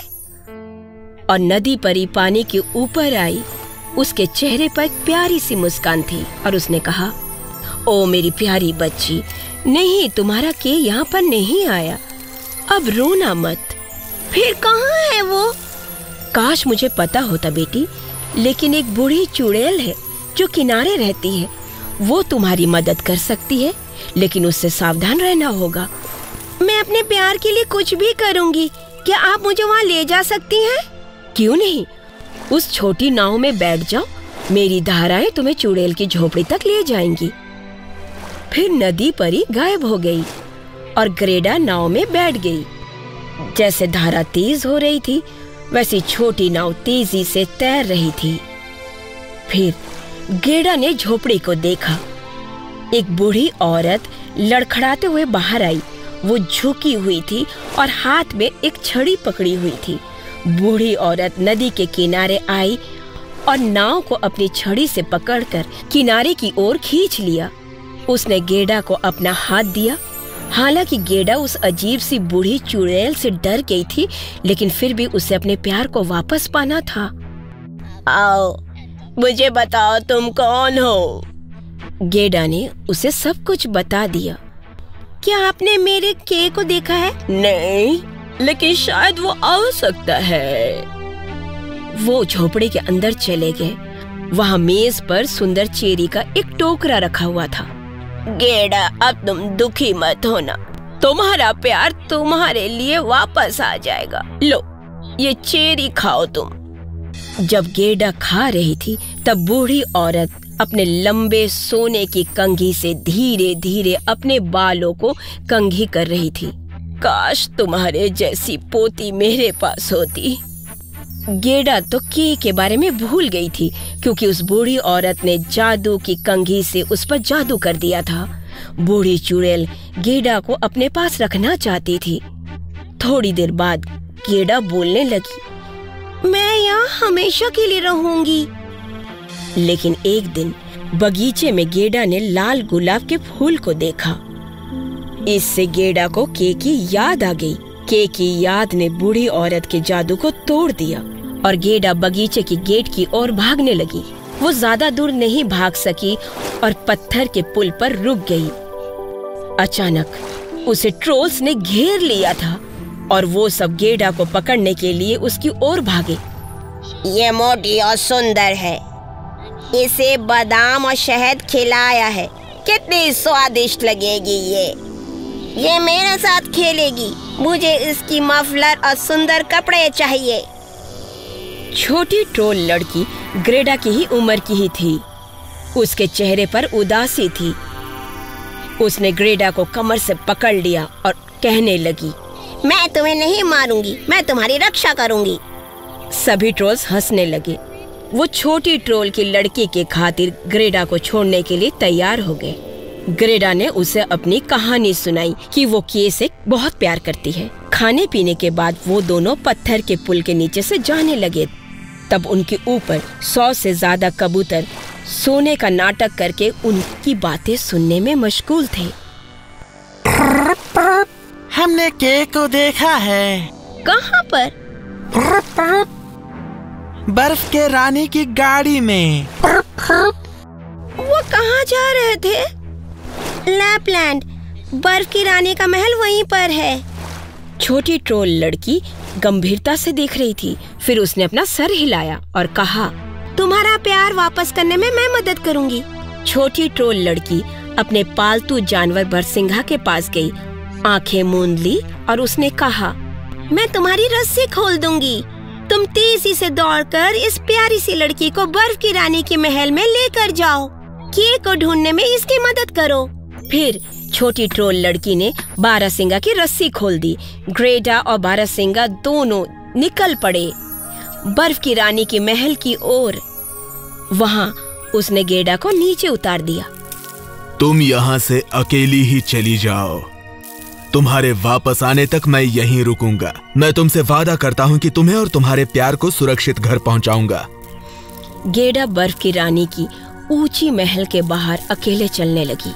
[SPEAKER 15] और नदी परी पानी के ऊपर आई। उसके चेहरे पर एक प्यारी सी मुस्कान थी और उसने कहा, ओ मेरी प्यारी बच्ची, नहीं, तुम्हारा के यहाँ पर नहीं आया, अब रोना मत।
[SPEAKER 2] फिर कहाँ है वो?
[SPEAKER 15] काश मुझे पता होता बेटी, लेकिन एक बूढ़ी चुड़ैल है जो किनारे रहती है, वो तुम्हारी मदद कर सकती है, लेकिन उससे सावधान रहना होगा।
[SPEAKER 2] मैं अपने प्यार के लिए कुछ भी करूँगी, क्या आप मुझे वहाँ ले जा सकती हैं?
[SPEAKER 15] क्यों नहीं, उस छोटी नाव में बैठ जाओ, मेरी धाराएं तुम्हें चुड़ैल की झोपड़ी तक ले जाएंगी। फिर नदी परी गायब हो गई और गेडा नाव में बैठ गई। जैसे धारा तेज हो रही थी, वैसी छोटी नाव तेजी से तैर रही थी। फिर गेडा ने झोपड़ी को देखा। एक बूढ़ी औरत लड़खड़ाते हुए बाहर आई। वो झुकी हुई थी और हाथ में एक छड़ी पकड़ी हुई थी। बूढ़ी औरत नदी के किनारे आई और नाव को अपनी छड़ी से पकड़कर किनारे की ओर खींच लिया। उसने गेडा को अपना हाथ दिया। हालांकि गेडा उस अजीब सी बूढ़ी चुड़ैल से डर गई थी, लेकिन फिर भी उसे अपने प्यार को वापस पाना था।
[SPEAKER 2] आओ, मुझे बताओ तुम कौन हो?
[SPEAKER 15] गेडा ने उसे सब कुछ बता दिया।
[SPEAKER 2] क्या आपने मेरे के को देखा है?
[SPEAKER 15] नहीं, लेकिन शायद वो आ सकता है। वो झोपड़ी के अंदर चले गए। वहाँ मेज पर सुंदर चेरी का एक टोकरा रखा हुआ था।
[SPEAKER 2] गेडा, अब तुम दुखी मत होना, तुम्हारा प्यार तुम्हारे लिए वापस आ जाएगा। लो, ये चेरी खाओ तुम।
[SPEAKER 15] जब गेडा खा रही थी, तब बूढ़ी औरत अपने लंबे सोने की कंघी से धीरे धीरे अपने बालों को कंघी कर रही थी। काश तुम्हारे जैसी पोती मेरे पास होती। गेडा तो के के बारे में भूल गई थी, क्योंकि उस बूढ़ी औरत ने जादू की कंघी से उस पर जादू कर दिया था। बूढ़ी चुड़ैल गेडा को अपने पास रखना चाहती थी। थोड़ी देर बाद गेडा बोलने लगी,
[SPEAKER 2] मैं यहाँ हमेशा के लिए रहूंगी।
[SPEAKER 15] लेकिन एक दिन बगीचे में गेडा ने लाल गुलाब के फूल को देखा। इससे गेडा को के की याद आ गई। के की याद ने बूढ़ी औरत के जादू को तोड़ दिया और गेडा बगीचे की गेट की ओर भागने लगी। वो ज्यादा दूर नहीं भाग सकी और पत्थर के पुल पर रुक गई। अचानक उसे ट्रोल्स ने घेर लिया था और वो सब गेडा को पकड़ने के लिए उसकी ओर भागे।
[SPEAKER 2] ये मोटी और सुंदर है, इसे बादाम और शहद खिलाया है, कितनी स्वादिष्ट लगेगी ये ये मेरे साथ खेलेगी। मुझे इसकी मफलर और सुंदर कपड़े चाहिए।
[SPEAKER 15] छोटी ट्रोल लड़की गेडा की ही उम्र की ही थी। उसके चेहरे पर उदासी थी। उसने गेडा को कमर से पकड़ लिया और कहने लगी,
[SPEAKER 2] मैं तुम्हें नहीं मारूंगी, मैं तुम्हारी रक्षा करूंगी।
[SPEAKER 15] सभी ट्रोल्स हंसने लगे। वो छोटी ट्रोल की लड़की के खातिर गेडा को छोड़ने के लिए तैयार हो गए। गेडा ने उसे अपनी कहानी सुनाई कि वो के से बहुत प्यार करती है। खाने पीने के बाद वो दोनों पत्थर के पुल के नीचे से जाने लगे। तब उनके ऊपर सौ से ज्यादा कबूतर सोने का नाटक करके उनकी बातें सुनने में मशगूल थे।
[SPEAKER 16] हमने के को देखा है।
[SPEAKER 2] कहाँ पर?
[SPEAKER 16] बर्फ के रानी की गाड़ी में।
[SPEAKER 2] वो कहाँ जा रहे थे? लैपलैंड, बर्फ की रानी का महल वहीं पर है।
[SPEAKER 15] छोटी ट्रोल लड़की गंभीरता से देख रही थी। फिर उसने अपना सर हिलाया और कहा,
[SPEAKER 2] तुम्हारा प्यार वापस करने में मैं मदद करूंगी।
[SPEAKER 15] छोटी ट्रोल लड़की अपने पालतू जानवर बरसिंघा के पास गई, आंखें मूंद ली और उसने कहा,
[SPEAKER 2] मैं तुम्हारी रस्सी खोल दूंगी। तुम तेजी से दौड़कर इस प्यारी सी लड़की को बर्फ की रानी के महल में लेकर जाओ। के को ढूंढने में इसकी मदद करो।
[SPEAKER 15] फिर छोटी ट्रोल लड़की ने बारहसिंगा की रस्सी खोल दी। गेडा और बारहसिंगा दोनों निकल पड़े बर्फ की रानी के महल की ओर। वहाँ उसने गेडा को नीचे उतार दिया।
[SPEAKER 6] तुम यहाँ से अकेली ही चली जाओ, तुम्हारे वापस आने तक मैं यहीं रुकूंगा। मैं तुमसे वादा करता हूँ कि तुम्हें और तुम्हारे प्यार को सुरक्षित घर पहुँचाऊंगा।
[SPEAKER 15] गेड़ा बर्फ की रानी की ऊंची महल के बाहर अकेले चलने लगी।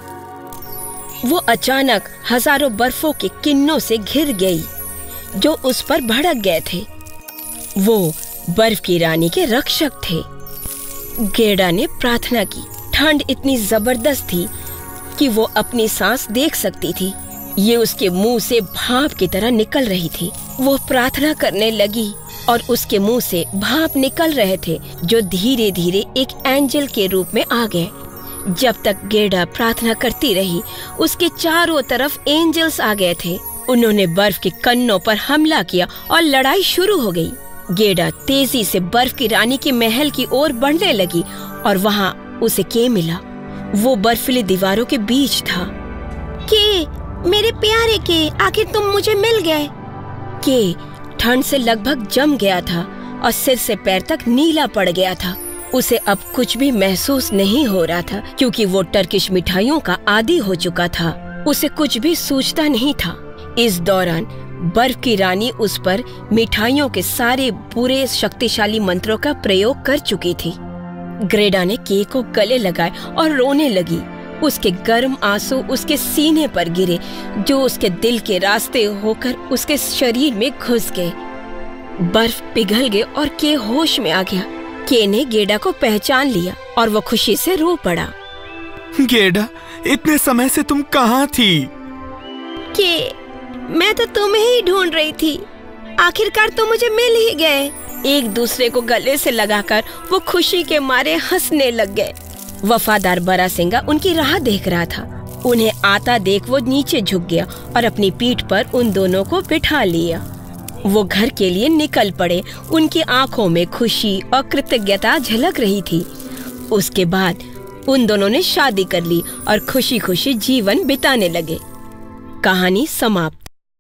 [SPEAKER 15] वो अचानक हजारों बर्फों के किन्नों से घिर गई जो उस पर भड़क गए थे। वो बर्फ की रानी के रक्षक थे। गेड़ा ने प्रार्थना की। ठंड इतनी जबरदस्त थी कि वो अपनी सांस देख सकती थी। ये उसके मुंह से भाप की तरह निकल रही थी। वो प्रार्थना करने लगी और उसके मुंह से भाप निकल रहे थे जो धीरे धीरे एक एंजल के रूप में आ गए। जब तक गेड़ा प्रार्थना करती रही, उसके चारों तरफ एंजल्स आ गए थे। उन्होंने बर्फ के कन्नों पर हमला किया और लड़ाई शुरू हो गई। गेड़ा तेजी से बर्फ की रानी के महल की ओर बढ़ने लगी और वहाँ उसे के मिला। वो बर्फीली दीवारों के बीच था।
[SPEAKER 1] के, मेरे प्यारे के, आखिर तुम मुझे मिल गए।
[SPEAKER 15] के ठंड से लगभग जम गया था और सिर से पैर तक नीला पड़ गया था। उसे अब कुछ भी महसूस नहीं हो रहा था क्योंकि वो टर्किश मिठाइयों का आदी हो चुका था। उसे कुछ भी सूझता नहीं था। इस दौरान बर्फ की रानी उस पर मिठाइयों के सारे बुरे शक्तिशाली मंत्रों का प्रयोग कर चुकी थी। गेड़ा ने के को गले लगाए और रोने लगी। उसके गर्म आंसू उसके सीने पर गिरे जो उसके दिल के रास्ते होकर उसके शरीर में घुस गए। बर्फ पिघल गई और के होश में आ गया। के ने गेड़ा को पहचान लिया और वो खुशी से रो पड़ा।
[SPEAKER 5] गेड़ा, इतने समय से तुम कहाँ थी?
[SPEAKER 1] के, मैं तो तुम्हें ही ढूंढ रही थी। आखिरकार तुम मुझे मिल ही गए।
[SPEAKER 15] एक दूसरे को गले से लगाकर वो खुशी के मारे हंसने लग गए। वफादार बरासिंगा उनकी राह देख रहा था। उन्हें आता देख वो नीचे झुक गया और अपनी पीठ पर उन दोनों को बिठा लिया। वो घर के लिए निकल पड़े। उनकी आंखों में खुशी और कृतज्ञता झलक रही थी। उसके बाद उन दोनों ने शादी कर ली और खुशी खुशी जीवन बिताने लगे। कहानी समाप्त।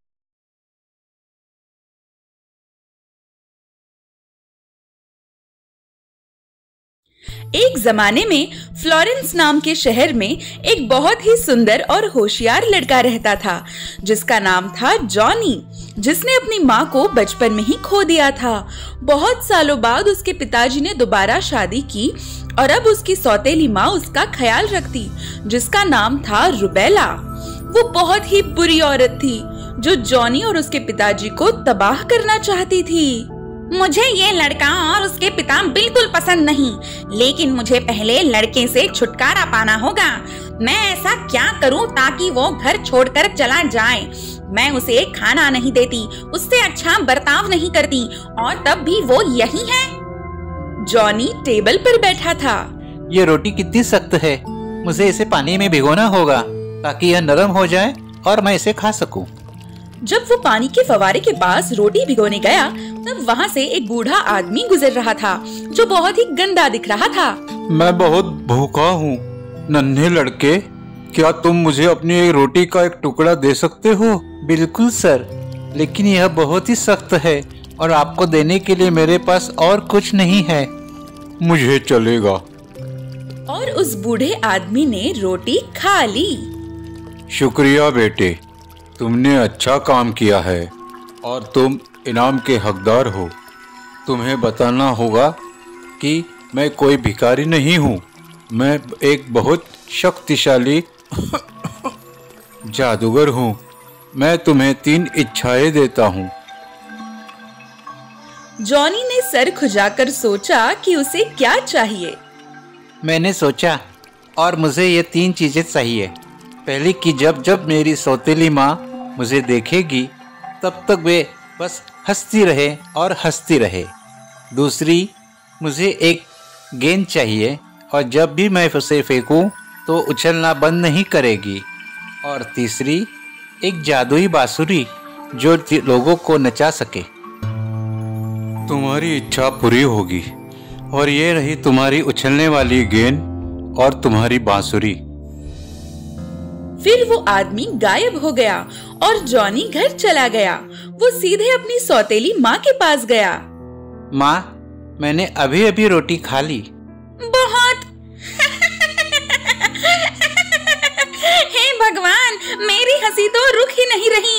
[SPEAKER 17] एक जमाने में फ्लोरेंस नाम के शहर में एक बहुत ही सुंदर और होशियार लड़का रहता था जिसका नाम था जॉनी, जिसने अपनी माँ को बचपन में ही खो दिया था। बहुत सालों बाद उसके पिताजी ने दोबारा शादी की और अब उसकी सौतेली माँ उसका ख्याल रखती, जिसका नाम था रुबेला। वो बहुत ही बुरी औरत थी जो जॉनी और उसके पिताजी को तबाह करना चाहती थी।
[SPEAKER 18] मुझे ये लड़का और उसके पिता बिल्कुल पसंद नहीं, लेकिन मुझे पहले लड़के से छुटकारा पाना होगा। मैं ऐसा क्या करूं ताकि वो घर छोड़कर चला जाए? मैं उसे खाना नहीं देती, उससे अच्छा बर्ताव नहीं करती, और तब भी वो यही है।
[SPEAKER 17] जॉनी टेबल पर बैठा था।
[SPEAKER 19] ये रोटी कितनी सख्त है, मुझे इसे पानी में भिगोना होगा ताकि यह नरम हो जाए और मैं इसे खा सकूं।
[SPEAKER 17] जब वो पानी के फवारे के पास रोटी भिगोने गया तब वहाँ से एक बूढ़ा आदमी गुजर रहा था जो बहुत ही गंदा दिख रहा था।
[SPEAKER 20] मैं बहुत भूखा हूँ। नन्हे लड़के, क्या तुम मुझे अपनी एक रोटी का एक टुकड़ा दे सकते हो?
[SPEAKER 19] बिल्कुल सर, लेकिन यह बहुत ही सख्त है और आपको देने के लिए मेरे पास और कुछ नहीं है।
[SPEAKER 20] मुझे चलेगा।
[SPEAKER 17] और उस बूढ़े आदमी ने रोटी खा ली।
[SPEAKER 20] शुक्रिया बेटे, तुमने अच्छा काम किया है और तुम इनाम के हकदार हो। तुम्हें बताना होगा कि मैं कोई भिखारी नहीं हूँ। मैं एक बहुत शक्तिशाली जादूगर हूँ। मैं तुम्हें तीन इच्छाएं देता हूँ।
[SPEAKER 17] जॉनी ने सर खुजाकर सोचा कि उसे क्या चाहिए।
[SPEAKER 19] मैंने सोचा और मुझे ये तीन चीजें चाहिए। पहली कि जब जब मेरी सौतेली माँ मुझे देखेगी तब तक वे बस हंसती रहे और हंसती रहे। दूसरी, मुझे एक गेंद चाहिए और जब भी मैं उसे फेंकूं तो उछलना बंद नहीं करेगी। और तीसरी, एक जादुई बांसुरी जो लोगों को नचा सके।
[SPEAKER 20] तुम्हारी इच्छा पूरी होगी। और ये रही तुम्हारी उछलने वाली गेंद और तुम्हारी बांसुरी।
[SPEAKER 17] फिर वो आदमी गायब हो गया और जॉनी घर चला गया। वो सीधे अपनी सौतेली माँ के पास गया।
[SPEAKER 19] माँ, मैंने अभी अभी रोटी खा ली।
[SPEAKER 18] बहुत हे भगवान, मेरी
[SPEAKER 17] हंसी तो रुक ही नहीं रही।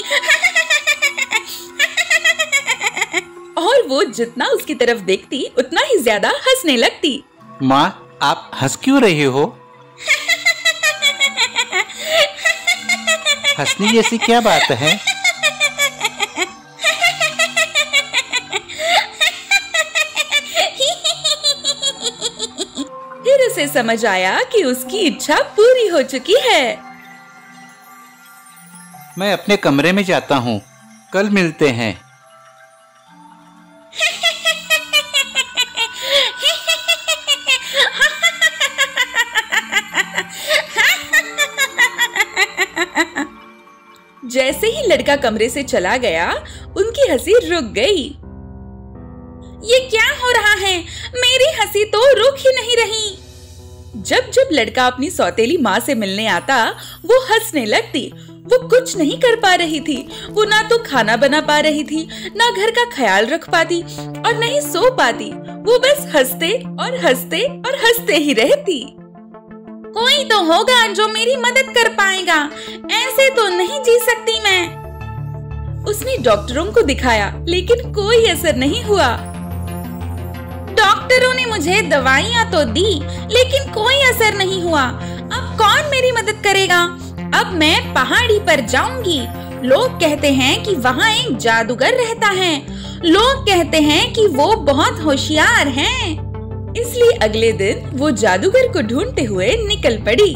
[SPEAKER 17] और वो जितना उसकी तरफ देखती उतना ही ज्यादा हंसने लगती।
[SPEAKER 19] माँ, आप हंस क्यों रही हो? हंसने जैसी क्या बात है?
[SPEAKER 17] फिर उसे समझ आया कि उसकी इच्छा पूरी हो चुकी है।
[SPEAKER 19] मैं अपने कमरे में जाता हूँ, कल मिलते हैं।
[SPEAKER 17] जैसे ही लड़का कमरे से चला गया, उनकी हंसी रुक गई। ये क्या हो रहा है? मेरी हंसी तो रुक ही नहीं रही। जब जब लड़का अपनी सौतेली माँ से मिलने आता, वो हंसने लगती। वो कुछ नहीं कर पा रही थी। वो ना तो खाना बना पा रही थी, ना घर का ख्याल रख पाती और नहीं सो पाती। वो बस हंसते और हंसते और हंसते ही रहती। कोई तो होगा जो मेरी मदद कर पाएगा, ऐसे तो नहीं जी सकती मैं। उसने डॉक्टरों को दिखाया, लेकिन कोई असर नहीं हुआ। डॉक्टरों ने मुझे दवाइयाँ तो दी, लेकिन कोई असर नहीं हुआ। अब कौन मेरी मदद करेगा? अब मैं पहाड़ी पर जाऊंगी। लोग कहते हैं कि वहाँ एक जादूगर रहता है। लोग कहते हैं कि वो बहुत होशियार हैं। इसलिए अगले दिन वो जादूगर को ढूंढते हुए निकल पड़ी।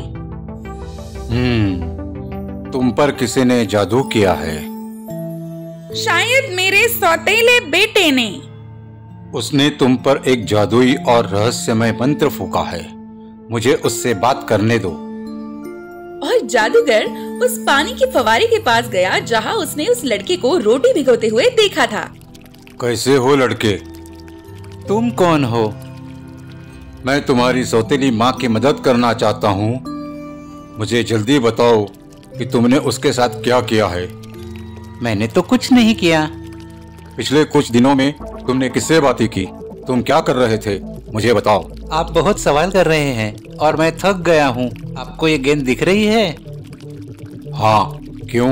[SPEAKER 20] हम्म, तुम पर किसी ने जादू किया है।
[SPEAKER 17] शायद मेरे सौतेले बेटे ने।
[SPEAKER 20] उसने तुम पर एक जादुई और रहस्यमय मंत्र फूंका है। मुझे उससे बात करने दो।
[SPEAKER 17] और जादूगर उस पानी के फवारे के पास गया, जहाँ उसने उस लड़के को रोटी भिगोते हुए देखा था।
[SPEAKER 20] कैसे हो लड़के?
[SPEAKER 19] तुम कौन हो?
[SPEAKER 20] मैं तुम्हारी सौतेली माँ की मदद करना चाहता हूँ। मुझे जल्दी बताओ कि तुमने उसके साथ क्या किया है।
[SPEAKER 19] मैंने तो कुछ नहीं किया।
[SPEAKER 20] पिछले कुछ दिनों में तुमने किससे बातें की? तुम क्या कर रहे थे? मुझे बताओ।
[SPEAKER 19] आप बहुत सवाल कर रहे हैं और मैं थक गया हूँ। आपको ये गेंद दिख रही है?
[SPEAKER 20] हाँ, क्यों?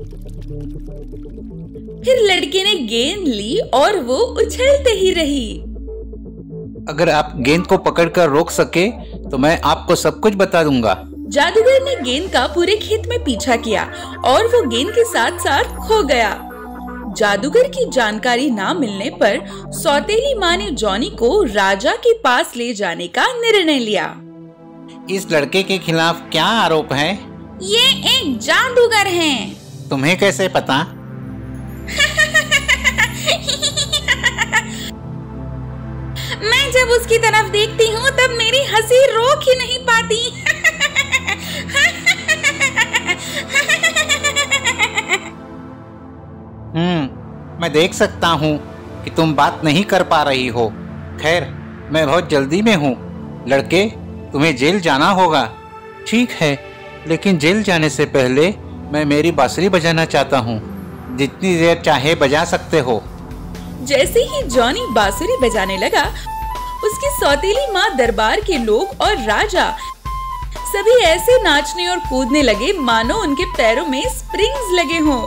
[SPEAKER 17] फिर लड़के ने गेंद ली और वो उछलते ही रही।
[SPEAKER 19] अगर आप गेंद को पकड़कर रोक सके तो मैं आपको सब कुछ बता दूंगा।
[SPEAKER 17] जादूगर ने गेंद का पूरे खेत में पीछा किया और वो गेंद के साथ साथ खो गया। जादूगर की जानकारी ना मिलने पर सौतेली माँ ने जॉनी को राजा के पास ले जाने का निर्णय लिया।
[SPEAKER 19] इस लड़के के खिलाफ क्या आरोप है?
[SPEAKER 17] ये एक जादूगर है।
[SPEAKER 19] तुम्हें कैसे पता?
[SPEAKER 17] मैं जब उसकी तरफ देखती हूँ तब मेरी हंसी रोक ही नहीं पाती।
[SPEAKER 19] हम्म, मैं देख सकता हूँ कि तुम बात नहीं कर पा रही हो। खैर, मैं बहुत जल्दी में हूँ। लड़के, तुम्हें जेल जाना होगा। ठीक है, लेकिन जेल जाने से पहले मैं मेरी बांसुरी बजाना चाहता हूँ। जितनी देर चाहे बजा सकते हो।
[SPEAKER 17] जैसे ही जॉनी बांसुरी बजाने लगा, उसकी सौतेली माँ, दरबार के लोग और राजा सभी ऐसे नाचने और कूदने लगे मानो उनके पैरों में स्प्रिंग्स लगे हों।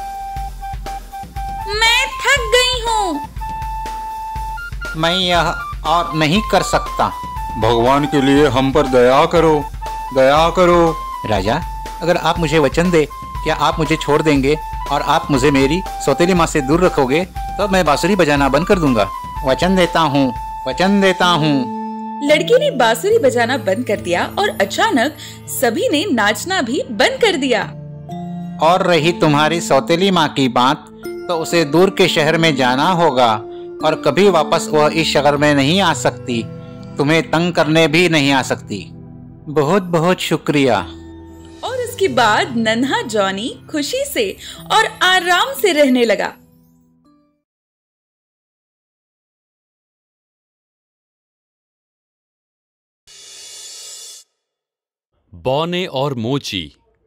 [SPEAKER 17] मैं थक गई हूँ।
[SPEAKER 19] मैं यह और नहीं कर सकता।
[SPEAKER 20] भगवान के लिए हम पर दया करो, दया करो।
[SPEAKER 19] राजा, अगर आप मुझे वचन दे, क्या आप मुझे छोड़ देंगे और आप मुझे मेरी सौतेली माँ से दूर रखोगे? तो मैं बांसुरी बजाना बंद कर दूंगा। वचन देता हूँ, वचन देता हूँ।
[SPEAKER 17] लड़के ने बांसुरी बजाना बंद कर दिया और अचानक सभी ने नाचना भी बंद कर दिया।
[SPEAKER 19] और रही तुम्हारी सौतेली माँ की बात, तो उसे दूर के शहर में जाना होगा और कभी वापस वह इस शहर में नहीं आ सकती। तुम्हें तंग करने भी नहीं आ सकती। बहुत बहुत शुक्रिया।
[SPEAKER 17] और उसके बाद नन्हा जॉनी खुशी से और आराम से रहने लगा।
[SPEAKER 21] बौने और मोची।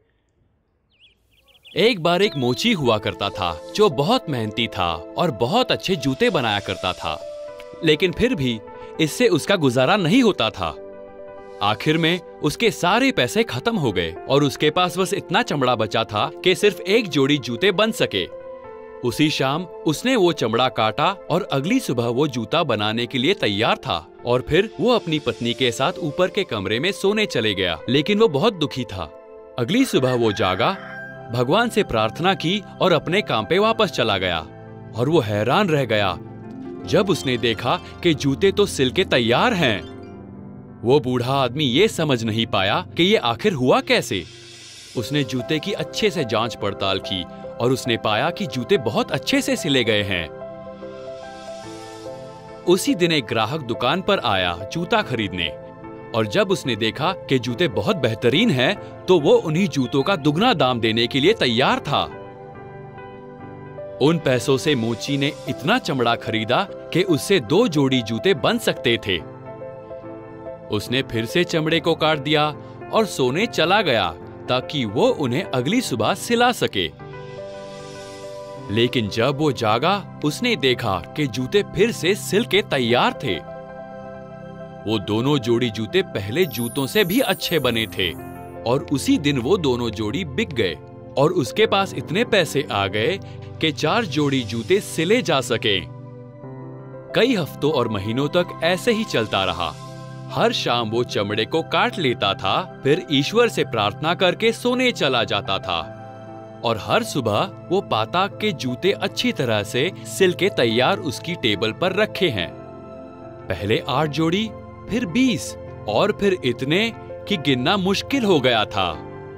[SPEAKER 21] एक बार एक मोची हुआ करता था जो बहुत मेहनती था और बहुत अच्छे जूते बनाया करता था, लेकिन फिर भी इससे उसका गुजारा नहीं होता था। आखिर में उसके सारे पैसे खत्म हो गए और उसके पास बस इतना चमड़ा बचा था कि सिर्फ एक जोड़ी जूते बन सके। उसी शाम उसने वो चमड़ा काटा और अगली सुबह वो जूता बनाने के लिए तैयार था और फिर वो अपनी पत्नी के साथ ऊपर के कमरे में सोने चले गया। लेकिन वो बहुत दुखी था। अगली सुबह वो जागा, भगवान से प्रार्थना की और अपने काम पे वापस चला गया। और वो हैरान रह गया जब उसने देखा कि जूते तो सिल के तैयार हैं। वो बूढ़ा आदमी ये समझ नहीं पाया कि ये आखिर हुआ कैसे। उसने जूते की अच्छे से जांच पड़ताल की और उसने पाया कि जूते बहुत अच्छे से सिले गए हैं। उसी दिन एक ग्राहक दुकान पर आया जूता खरीदने और जब उसने देखा कि जूते बहुत बेहतरीन हैं, तो वो उन्हीं जूतों का दुगना दाम देने के लिए तैयार था। उन पैसों से मोची ने इतना चमड़ा खरीदा कि उससे दो जोड़ी जूते बन सकते थे। उसने फिर से चमड़े को काट दिया और सोने चला गया ताकि वो उन्हें अगली सुबह सिला सके। लेकिन जब वो जागा, उसने देखा कि जूते फिर से सिल के तैयार थे। वो दोनों जोड़ी जूते पहले जूतों से भी अच्छे बने थे और उसी दिन वो दोनों जोड़ी बिक गए और उसके पास इतने पैसे आ गए कि चार जोड़ी जूते सिले जा सके। कई हफ्तों और महीनों तक ऐसे ही चलता रहा। हर शाम वो चमड़े को काट लेता था, फिर ईश्वर से प्रार्थना करके सोने चला जाता था और हर सुबह वो पाता के जूते अच्छी तरह से सिल के तैयार उसकी टेबल पर रखे हैं। पहले आठ जोड़ी, फिर बीस और फिर इतने कि गिनना मुश्किल हो गया था।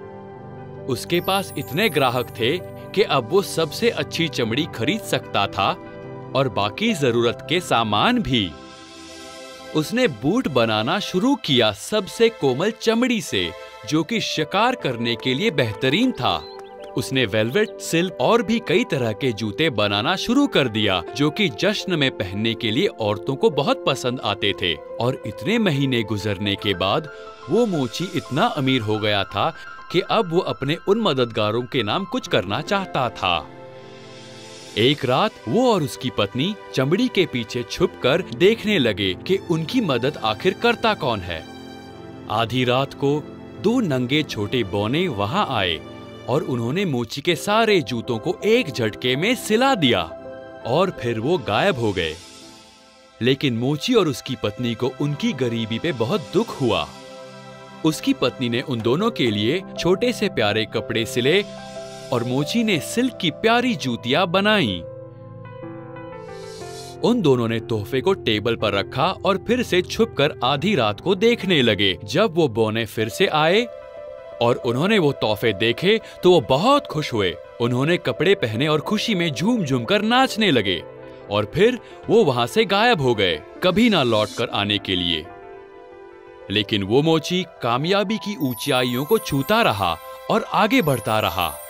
[SPEAKER 21] उसके पास इतने ग्राहक थे कि अब वो सबसे अच्छी चमड़ी खरीद सकता था और बाकी जरूरत के सामान भी। उसने बूट बनाना शुरू किया सबसे कोमल चमड़ी से, जो कि शिकार करने के लिए बेहतरीन था। उसने वेलवेट, सिल्क और भी कई तरह के जूते बनाना शुरू कर दिया, जो कि जश्न में पहनने के लिए औरतों को बहुत पसंद आते थे। और इतने महीने गुजरने के बाद वो मोची इतना अमीर हो गया था कि अब वो अपने उन मददगारों के नाम कुछ करना चाहता था। एक रात वो और उसकी पत्नी चमड़ी के पीछे छुपकर देखने लगे कि उनकी मदद आखिर करता कौन है। आधी रात को दो नंगे छोटे बौने वहां आए और उन्होंने मोची के सारे जूतों को एक झटके में सिला दिया और फिर वो गायब हो गए। लेकिन मोची और उसकी पत्नी को उनकी गरीबी पे बहुत दुख हुआ। उसकी पत्नी ने उन दोनों के लिए छोटे से प्यारे कपड़े सिले और मोची ने सिल्क की प्यारी जूतियां बनाई। उन दोनों ने तोहफे को टेबल पर रखा और फिर से छुपकर आधी रात को देखने लगे। जब वो बौने फिर से आए और उन्होंने वो तोहफे देखे तो वो बहुत खुश हुए। उन्होंने कपड़े पहने और खुशी में झूम झूम कर नाचने लगे और फिर वो वहां से गायब हो गए, कभी ना लौट कर आने के लिए। लेकिन वो मोची कामयाबी की ऊंचाइयों को छूता रहा और आगे बढ़ता रहा।